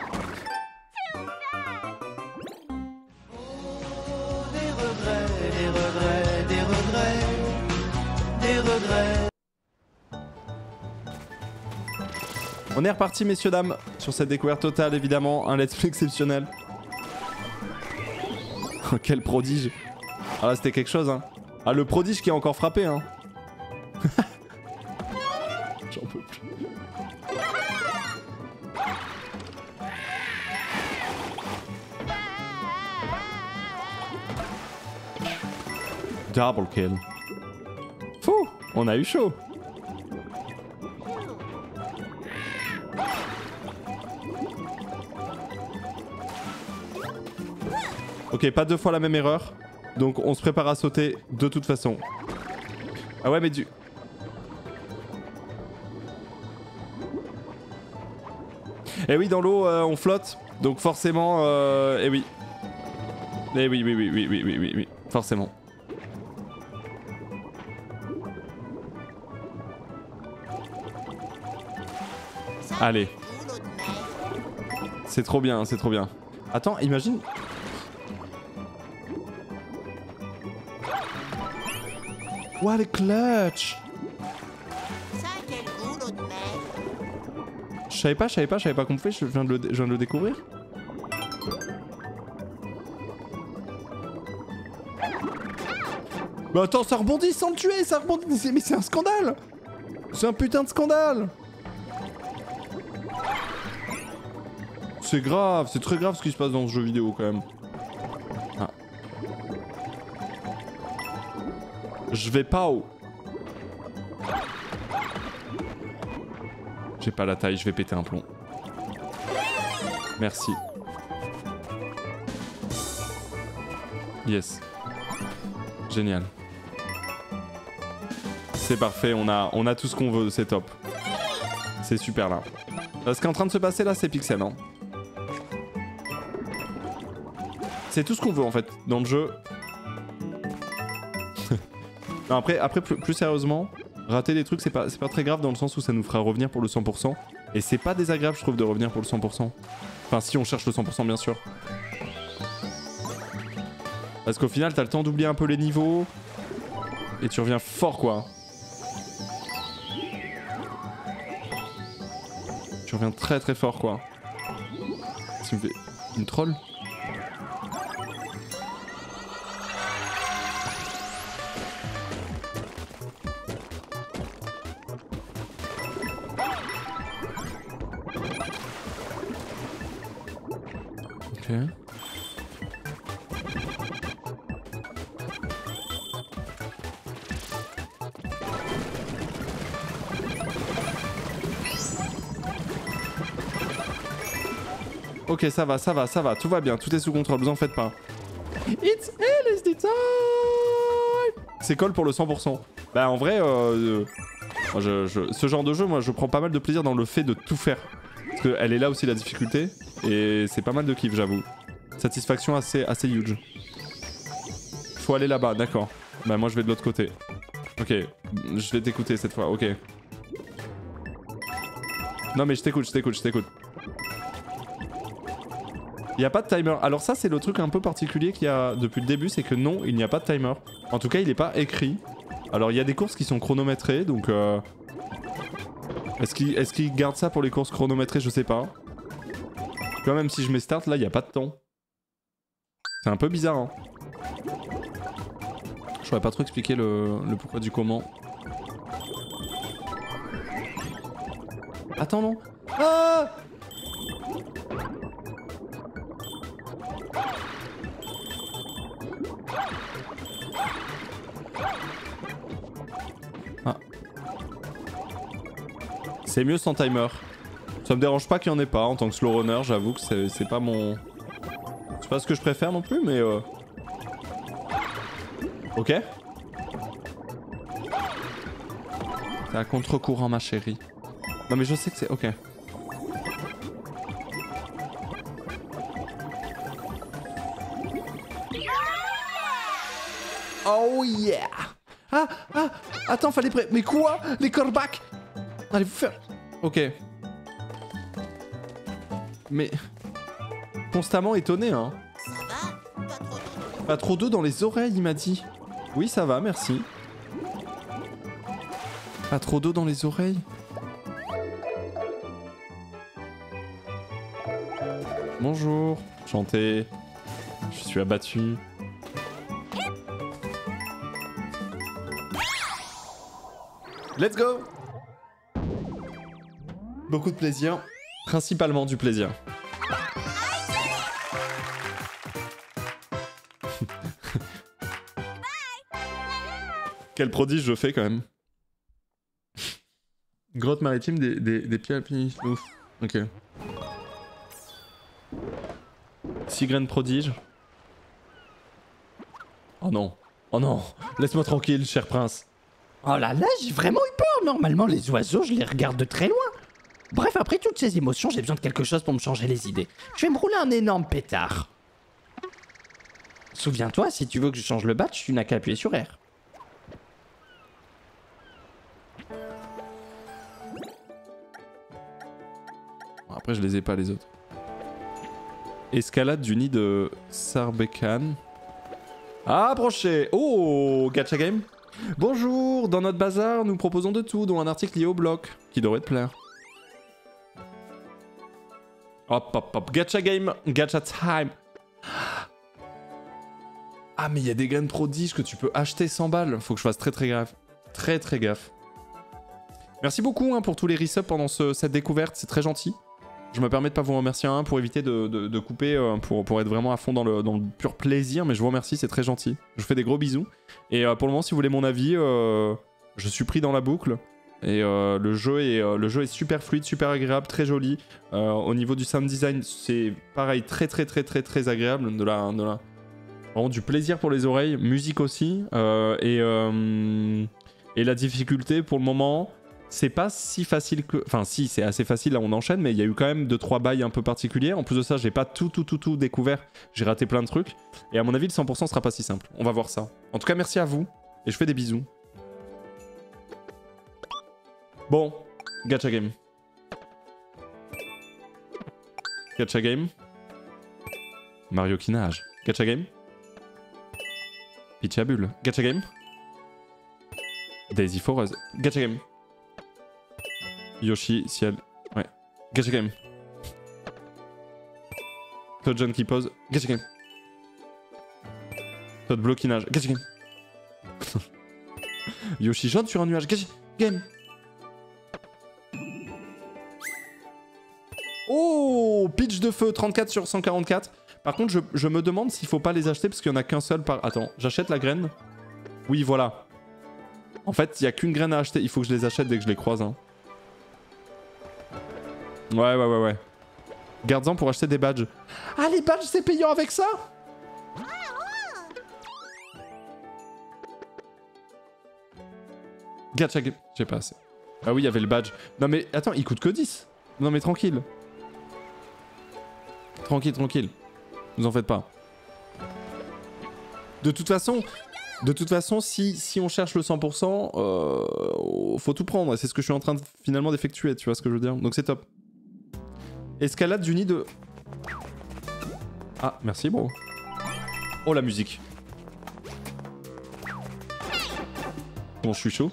On est reparti, messieurs, dames, sur cette découverte totale, évidemment. Un let's play exceptionnel. Oh, quel prodige. Ah là, c'était quelque chose, hein. Ah, le prodige qui a encore frappé, hein. J'en peux plus. Double kill. Fou, on a eu chaud. Ok, pas deux fois la même erreur. Donc on se prépare à sauter de toute façon. Ah ouais, mais du... Eh oui, dans l'eau, euh, on flotte. Donc forcément... Euh... Eh oui. Eh oui, oui, oui, oui, oui, oui, oui, oui. Forcément. Allez. C'est trop bien, c'est trop bien. Attends, imagine... What a clutch! Ça a quel goût, l'autre mec? Je savais pas, je savais pas, je savais pas qu'on fait, je viens de le, je viens de le découvrir. Bah attends, ça rebondit sans le tuer, ça rebondit, mais c'est un scandale! C'est un putain de scandale! C'est grave, c'est très grave ce qui se passe dans ce jeu vidéo quand même. Ah. Je vais pas au... J'ai pas la taille, je vais péter un plomb. Merci. Yes. Génial. C'est parfait, on a, on a tout ce qu'on veut, c'est top. C'est super là. Ce qui est en train de se passer là, c'est Pixel, hein. C'est tout ce qu'on veut en fait dans le jeu. Non, après, après plus, plus sérieusement, rater des trucs c'est pas, c'est pas très grave dans le sens où ça nous fera revenir pour le cent pour cent. Et c'est pas désagréable je trouve de revenir pour le cent pour cent. Enfin si on cherche le cent pour cent bien sûr. Parce qu'au final t'as le temps d'oublier un peu les niveaux. Et tu reviens fort quoi. Tu reviens très très fort quoi. Tu me fais une troll ? Ok. Ok, ça va, ça va, ça va, tout va bien, tout est sous contrôle, vous en faites pas. It's L S D time. C'est cool pour le cent pour cent. Bah en vrai, euh, moi, je, je, ce genre de jeu, moi je prends pas mal de plaisir dans le fait de tout faire. Parce qu'elle est là aussi la difficulté, et c'est pas mal de kiff j'avoue. Satisfaction assez, assez huge. Faut aller là-bas, d'accord. Bah moi je vais de l'autre côté. Ok, je vais t'écouter cette fois, ok. Non mais je t'écoute, je t'écoute, je t'écoute. Il n'y a pas de timer. Alors ça c'est le truc un peu particulier qu'il y a depuis le début, c'est que non, il n'y a pas de timer. En tout cas il n'est pas écrit. Alors il y a des courses qui sont chronométrées, donc... Euh... Est-ce qu'ils est-ce qu'ils gardent ça pour les courses chronométrées? Je sais pas. Quand même si je mets start là, il n'y a pas de temps. C'est un peu bizarre hein. Je saurais pas trop expliquer le, le pourquoi du comment. Attends non. Ah! Ah. C'est mieux sans timer. Ça me dérange pas qu'il y en ait pas en tant que slow runner, j'avoue que c'est pas mon... C'est pas ce que je préfère non plus, mais... Euh... Ok. C'est à contre-courant, ma chérie. Non mais je sais que c'est... Ok. Oh yeah. Ah, ah, attends, fallait pré... Mais quoi? Les callbacks? Allez vous faire... Ok. Mais... Constamment étonné, hein. Ça va? Pas trop d'eau. Pas trop d'eau dans les oreilles, il m'a dit. Oui, ça va, merci. Pas trop d'eau dans les oreilles. Bonjour. Enchanté. Je suis abattu. Let's go! Beaucoup de plaisir. Principalement du plaisir. Quel prodige je fais quand même. Grotte maritime des, des, des pieds à pied. Ouf. Ok. Six graines prodige. Oh non. Oh non. Laisse-moi tranquille, cher prince. Oh là là, j'ai vraiment eu peur. Normalement, les oiseaux, je les regarde de très loin. Bref, après toutes ces émotions, j'ai besoin de quelque chose pour me changer les idées. Je vais me rouler un énorme pétard. Souviens-toi, si tu veux que je change le batch, tu n'as qu'à appuyer sur R. Bon, après, je les ai pas les autres. Escalade du nid de Sarbacane. Approchez. Oh, gacha game. Bonjour, dans notre bazar, nous proposons de tout, dont un article lié au bloc, qui devrait te plaire. Hop, hop, hop. Gacha game, gacha time. Ah, mais il y a des graines prodiges que tu peux acheter cent balles. Faut que je fasse très très gaffe. Très très gaffe. Merci beaucoup hein, pour tous les resubs pendant ce, cette découverte, c'est très gentil. Je me permets de pas vous remercier un pour éviter de, de, de couper, euh, pour, pour être vraiment à fond dans le, dans le pur plaisir, mais je vous remercie, c'est très gentil. Je vous fais des gros bisous. Et euh, pour le moment, si vous voulez mon avis, euh, je suis pris dans la boucle. Et euh, le, jeu est, euh, le jeu est super fluide, super agréable, très joli. Euh, au niveau du sound design, c'est pareil, très très très très très agréable. De la, de la... Vraiment du plaisir pour les oreilles, musique aussi. Euh, et, euh, et la difficulté pour le moment... C'est pas si facile que... Enfin si, c'est assez facile, là on enchaîne, mais il y a eu quand même deux trois bails un peu particuliers. En plus de ça, j'ai pas tout tout tout tout découvert, j'ai raté plein de trucs. Et à mon avis, le cent pour cent sera pas si simple. On va voir ça. En tout cas, merci à vous, et je fais des bisous. Bon, gacha game. Gacha game. Mario qui nage. Gacha game. Pitchabule. Gacha game. Daisy Foreuse. Gacha game. Yoshi, ciel. Ouais. Gacha game. Toad John qui pose. Gacha game. Toad bloquinage. Gacha game. Yoshi jaune sur un nuage. Gacha game. Oh, pitch de feu trente-quatre sur cent quarante-quatre. Par contre, je, je me demande s'il faut pas les acheter parce qu'il y en a qu'un seul par... Attends, j'achète la graine. Oui, voilà. En fait, il y a qu'une graine à acheter. Il faut que je les achète dès que je les croise. Hein. Ouais, ouais, ouais, ouais. Garde-en pour acheter des badges. Ah, les badges, c'est payant avec ça? Gacha game. J'ai pas assez. Ah oui, il y avait le badge. Non mais, attends, il coûte que dix. Non mais tranquille. Tranquille, tranquille. Vous en faites pas. De toute façon... De toute façon, si, si on cherche le cent pour cent, euh, faut tout prendre. C'est ce que je suis en train de, finalement d'effectuer, tu vois ce que je veux dire. Donc c'est top. Escalade du nid de... Ah, merci bro. Oh la musique. Bon, je suis chaud.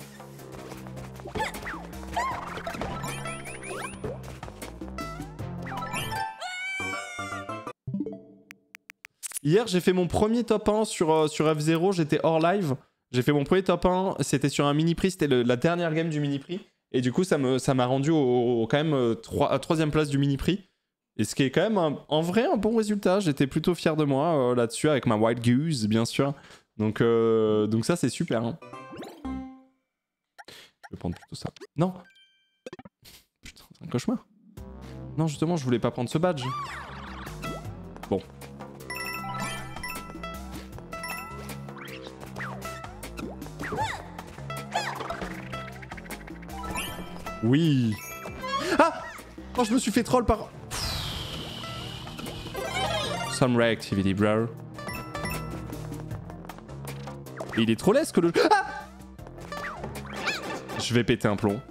Hier, j'ai fait mon premier top un sur, euh, sur F zéro, j'étais hors live. J'ai fait mon premier top un, c'était sur un mini-prix, c'était la dernière game du mini-prix. Et du coup, ça m'a ça rendu au, au, quand même euh, trois, à troisième place du mini-prix. Et ce qui est quand même, un, en vrai, un bon résultat. J'étais plutôt fier de moi euh, là-dessus, avec ma Wild Goose, bien sûr. Donc, euh, donc ça, c'est super. Hein. Je vais prendre plutôt ça. Non. Putain, c'est un cauchemar. Non, justement, je voulais pas prendre ce badge. Bon. Oui. Ah! Oh, je me suis fait troll par... Some reactivity, bro. Il est trop laisse que le... Ah! Je vais péter un plomb.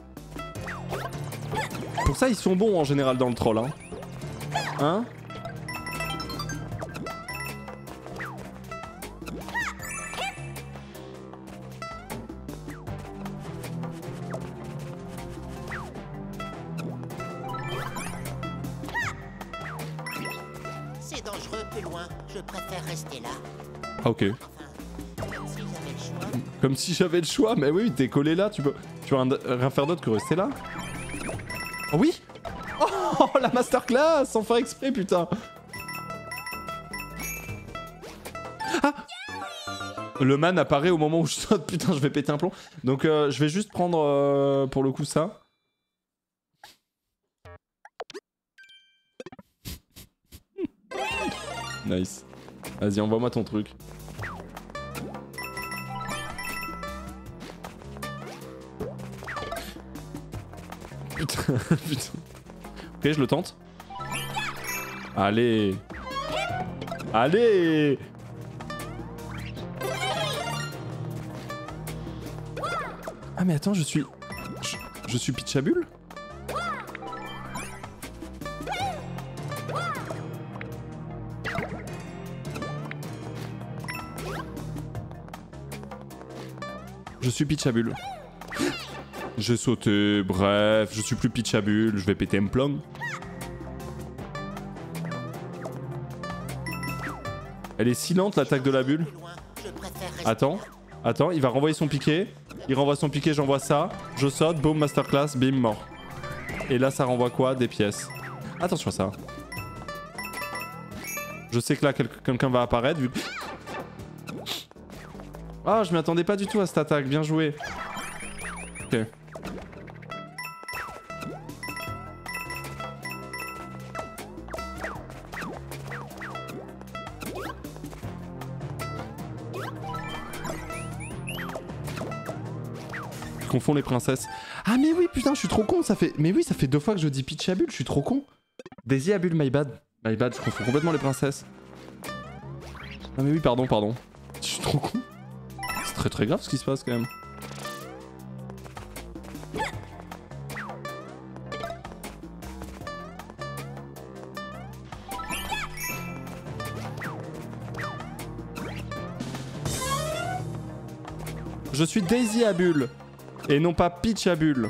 Pour ça, ils sont bons en général dans le troll, hein. Hein? C'est dangereux plus loin. Je préfère rester là. Ah, ok. Comme si j'avais le choix. Comme si j'avais le choix, mais oui, t'es collé là, tu peux... Tu vas rien, rien faire d'autre que rester là. Oh oui. Oh, la masterclass, sans faire exprès, putain. Ah. Le man apparaît au moment où je saute, putain, je vais péter un plomb. Donc euh, je vais juste prendre, euh, pour le coup, ça. Nice. Vas-y, envoie-moi ton truc. Putain, putain. Ok, je le tente. Allez. Allez. Ah mais attends, je suis... Je, je suis Pitchabule? Je suis Pitchabule. J'ai sauté, bref, je suis plus Pitchabule, je vais péter un plomb. Elle est si lente l'attaque de la bulle. Attends, attends, il va renvoyer son piqué. Il renvoie son piqué, j'envoie ça. Je saute, boum, masterclass, bim, mort. Et là, ça renvoie quoi? Des pièces. Attention à ça. Je sais que là, quel quelqu'un va apparaître vu que... Ah, je m'y attendais pas du tout à cette attaque, bien joué. Ok. Je confonds les princesses. Ah mais oui, putain, je suis trop con, ça fait... Mais oui, ça fait deux fois que je dis Pitchabule, je suis trop con. Daisy Abule, my bad. My bad, je confonds complètement les princesses. Ah mais oui, pardon, pardon. Je suis trop con. C'est très très grave ce qui se passe quand même. Je suis Daisy Abule et non pas Pitchabule.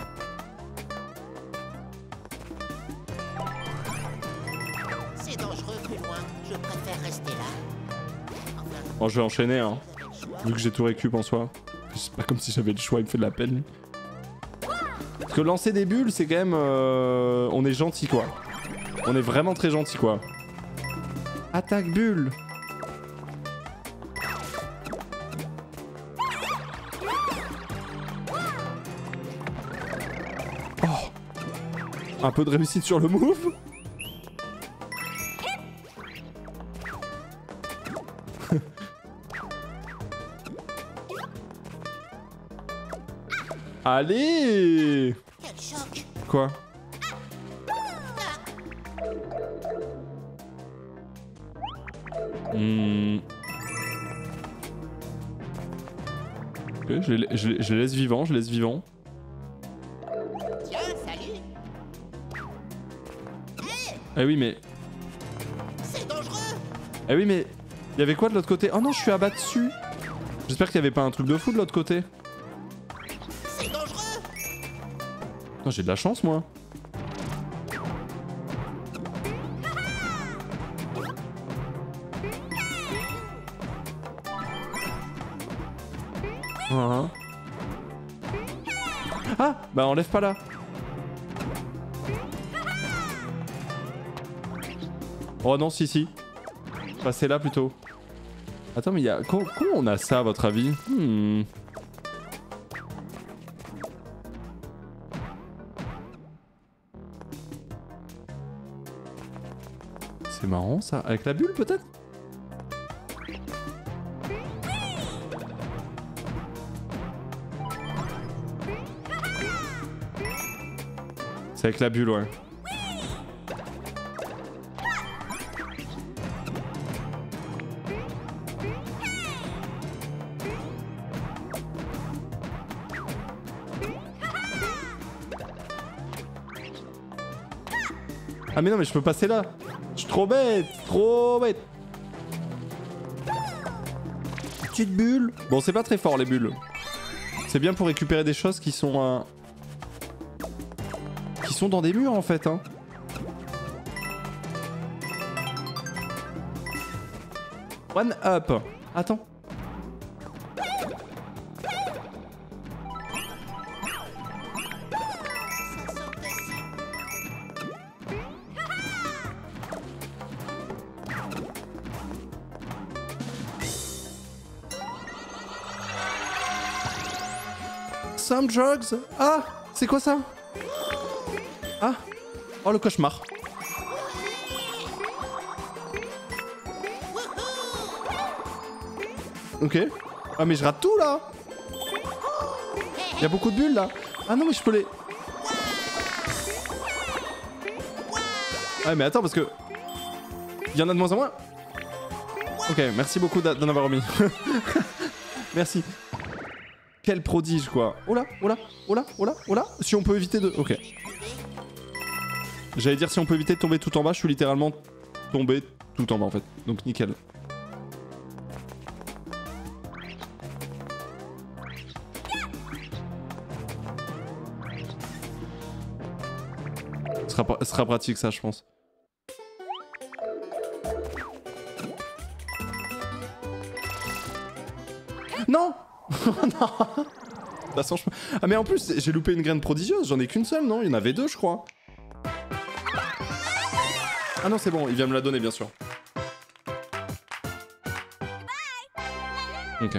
C'est dangereux plus loin. Je préfère rester là. Enfin, Bon, je vais enchaîner, hein. j'avais le choix. Vu que j'ai tout récup en soi. C'est pas comme si j'avais le choix, il me fait de la peine. lui. Parce que lancer des bulles, c'est quand même... euh, On est gentil, quoi. On est vraiment très gentil, quoi. Attaque bulle. Oh. Un peu de réussite sur le move. Allez. Quel choc! Quoi? Hmm. Ok, je les, je, les, je les laisse vivants, je les laisse vivants. Tiens, salut! Eh oui, mais... C'est dangereux! Eh oui, mais... Il y avait quoi de l'autre côté? Oh non, je suis abattu. J'espère qu'il y avait pas un truc de fou de l'autre côté. C'est dangereux! Non, j'ai de la chance, moi. Hein. Ah, bah enlève pas là. Oh non, si, si. Passez là plutôt. Attends, mais il y a... Comment, comment on a ça, à votre avis? Hmm. C'est marrant ça. Avec la bulle peut-être? C'est avec la bulle, ouais. Ah mais non mais je peux passer là. Je suis trop bête, trop bête. Petite bulle. Bon c'est pas très fort les bulles. C'est bien pour récupérer des choses qui sont... Euh... qui sont dans des murs en fait hein. One up. Attends. Some drugs. Ah, c'est quoi ça? Ah, oh le cauchemar. Ok. Ah mais je rate tout là. Il y a beaucoup de bulles là. Ah non mais je peux les... Ah mais attends parce que... Il y en a de moins en moins. Ok, merci beaucoup d'en avoir remis. Merci. Quel prodige quoi. Oh là, oh là, oh là, oh là, oh là. Si on peut éviter de... Ok. J'allais dire si on peut éviter de tomber tout en bas, je suis littéralement tombé tout en bas en fait. Donc nickel. Ce sera, ce sera pratique ça je pense. Non. Non. De toute façon, je... Ah mais en plus j'ai loupé une graine prodigieuse, j'en ai qu'une seule non? Il y en avait deux je crois. Ah non c'est bon, il vient me la donner bien sûr. Ok.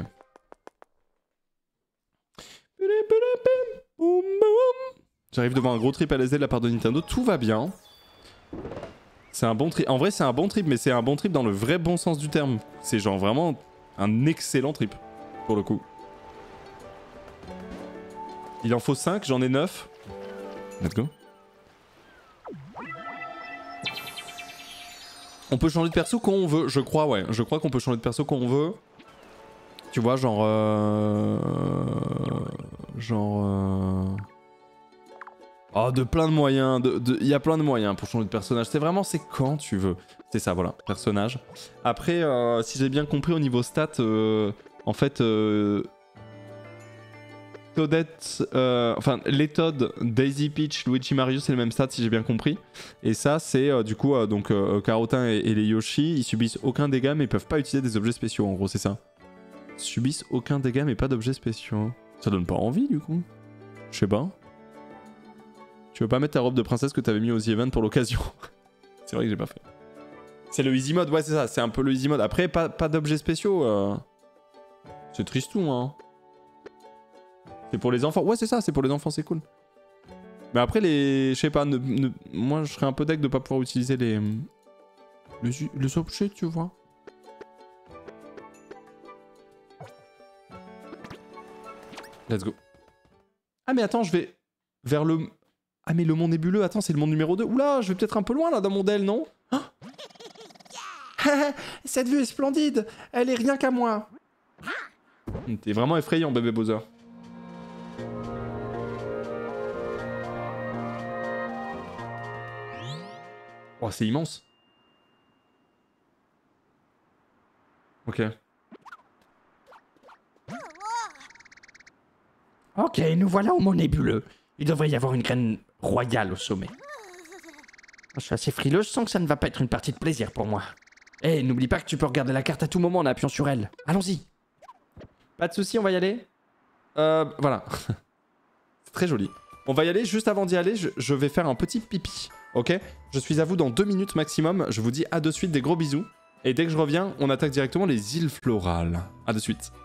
J'arrive devant un gros trip à L S D de la part de Nintendo, tout va bien. C'est un bon trip, en vrai c'est un bon trip mais c'est un bon trip dans le vrai bon sens du terme. C'est genre vraiment un excellent trip pour le coup. Il en faut cinq, j'en ai neuf. Let's go. On peut changer de perso quand on veut, je crois, ouais. Je crois qu'on peut changer de perso quand on veut. Tu vois, genre... Euh... Genre... Euh... Oh, de plein de moyens. Il de, de... y a plein de moyens pour changer de personnage. C'est vraiment, c'est quand tu veux. C'est ça, voilà, personnage. Après, euh, si j'ai bien compris au niveau stats, euh, en fait... Euh... Toadette, euh, enfin les Toad, Daisy Peach, Luigi Mario c'est le même stat si j'ai bien compris. Et ça c'est euh, du coup euh, donc euh, Carotin et, et les Yoshi ils subissent aucun dégât mais ils peuvent pas utiliser des objets spéciaux en gros c'est ça. Subissent aucun dégât mais pas d'objets spéciaux. Ça donne pas envie du coup. Je sais pas. Tu veux pas mettre ta robe de princesse que t'avais mis aux events pour l'occasion? C'est vrai que j'ai pas fait. C'est le easy mode, ouais c'est ça, c'est un peu le easy mode. Après pas, pas d'objets spéciaux. Euh... C'est tristou hein. C'est pour les enfants. Ouais, c'est ça, c'est pour les enfants, c'est cool. Mais après, les... Je sais pas, ne, ne... moi, je serais un peu deck de pas pouvoir utiliser les... Les, les objets, tu vois. Let's go. Ah, mais attends, je vais vers le... Ah, mais le monde nébuleux, attends, c'est le monde numéro deux. Oula, je vais peut-être un peu loin, là, dans mon D L, non? Ah cette vue est splendide. Elle est rien qu'à moi. T'es vraiment effrayant, bébé Bowser. Oh, c'est immense. Ok. Ok, nous voilà au monde nébuleux. Il devrait y avoir une graine royale au sommet. Je suis assez frileux, je sens que ça ne va pas être une partie de plaisir pour moi. Eh, hey, n'oublie pas que tu peux regarder la carte à tout moment en appuyant sur elle. Allons-y. Pas de soucis, on va y aller. Euh, voilà. C'est très joli. On va y aller, juste avant d'y aller, je, je vais faire un petit pipi. Ok? Je suis à vous dans deux minutes maximum. Je vous dis à de suite, des gros bisous. Et dès que je reviens, on attaque directement les îles florales. À de suite.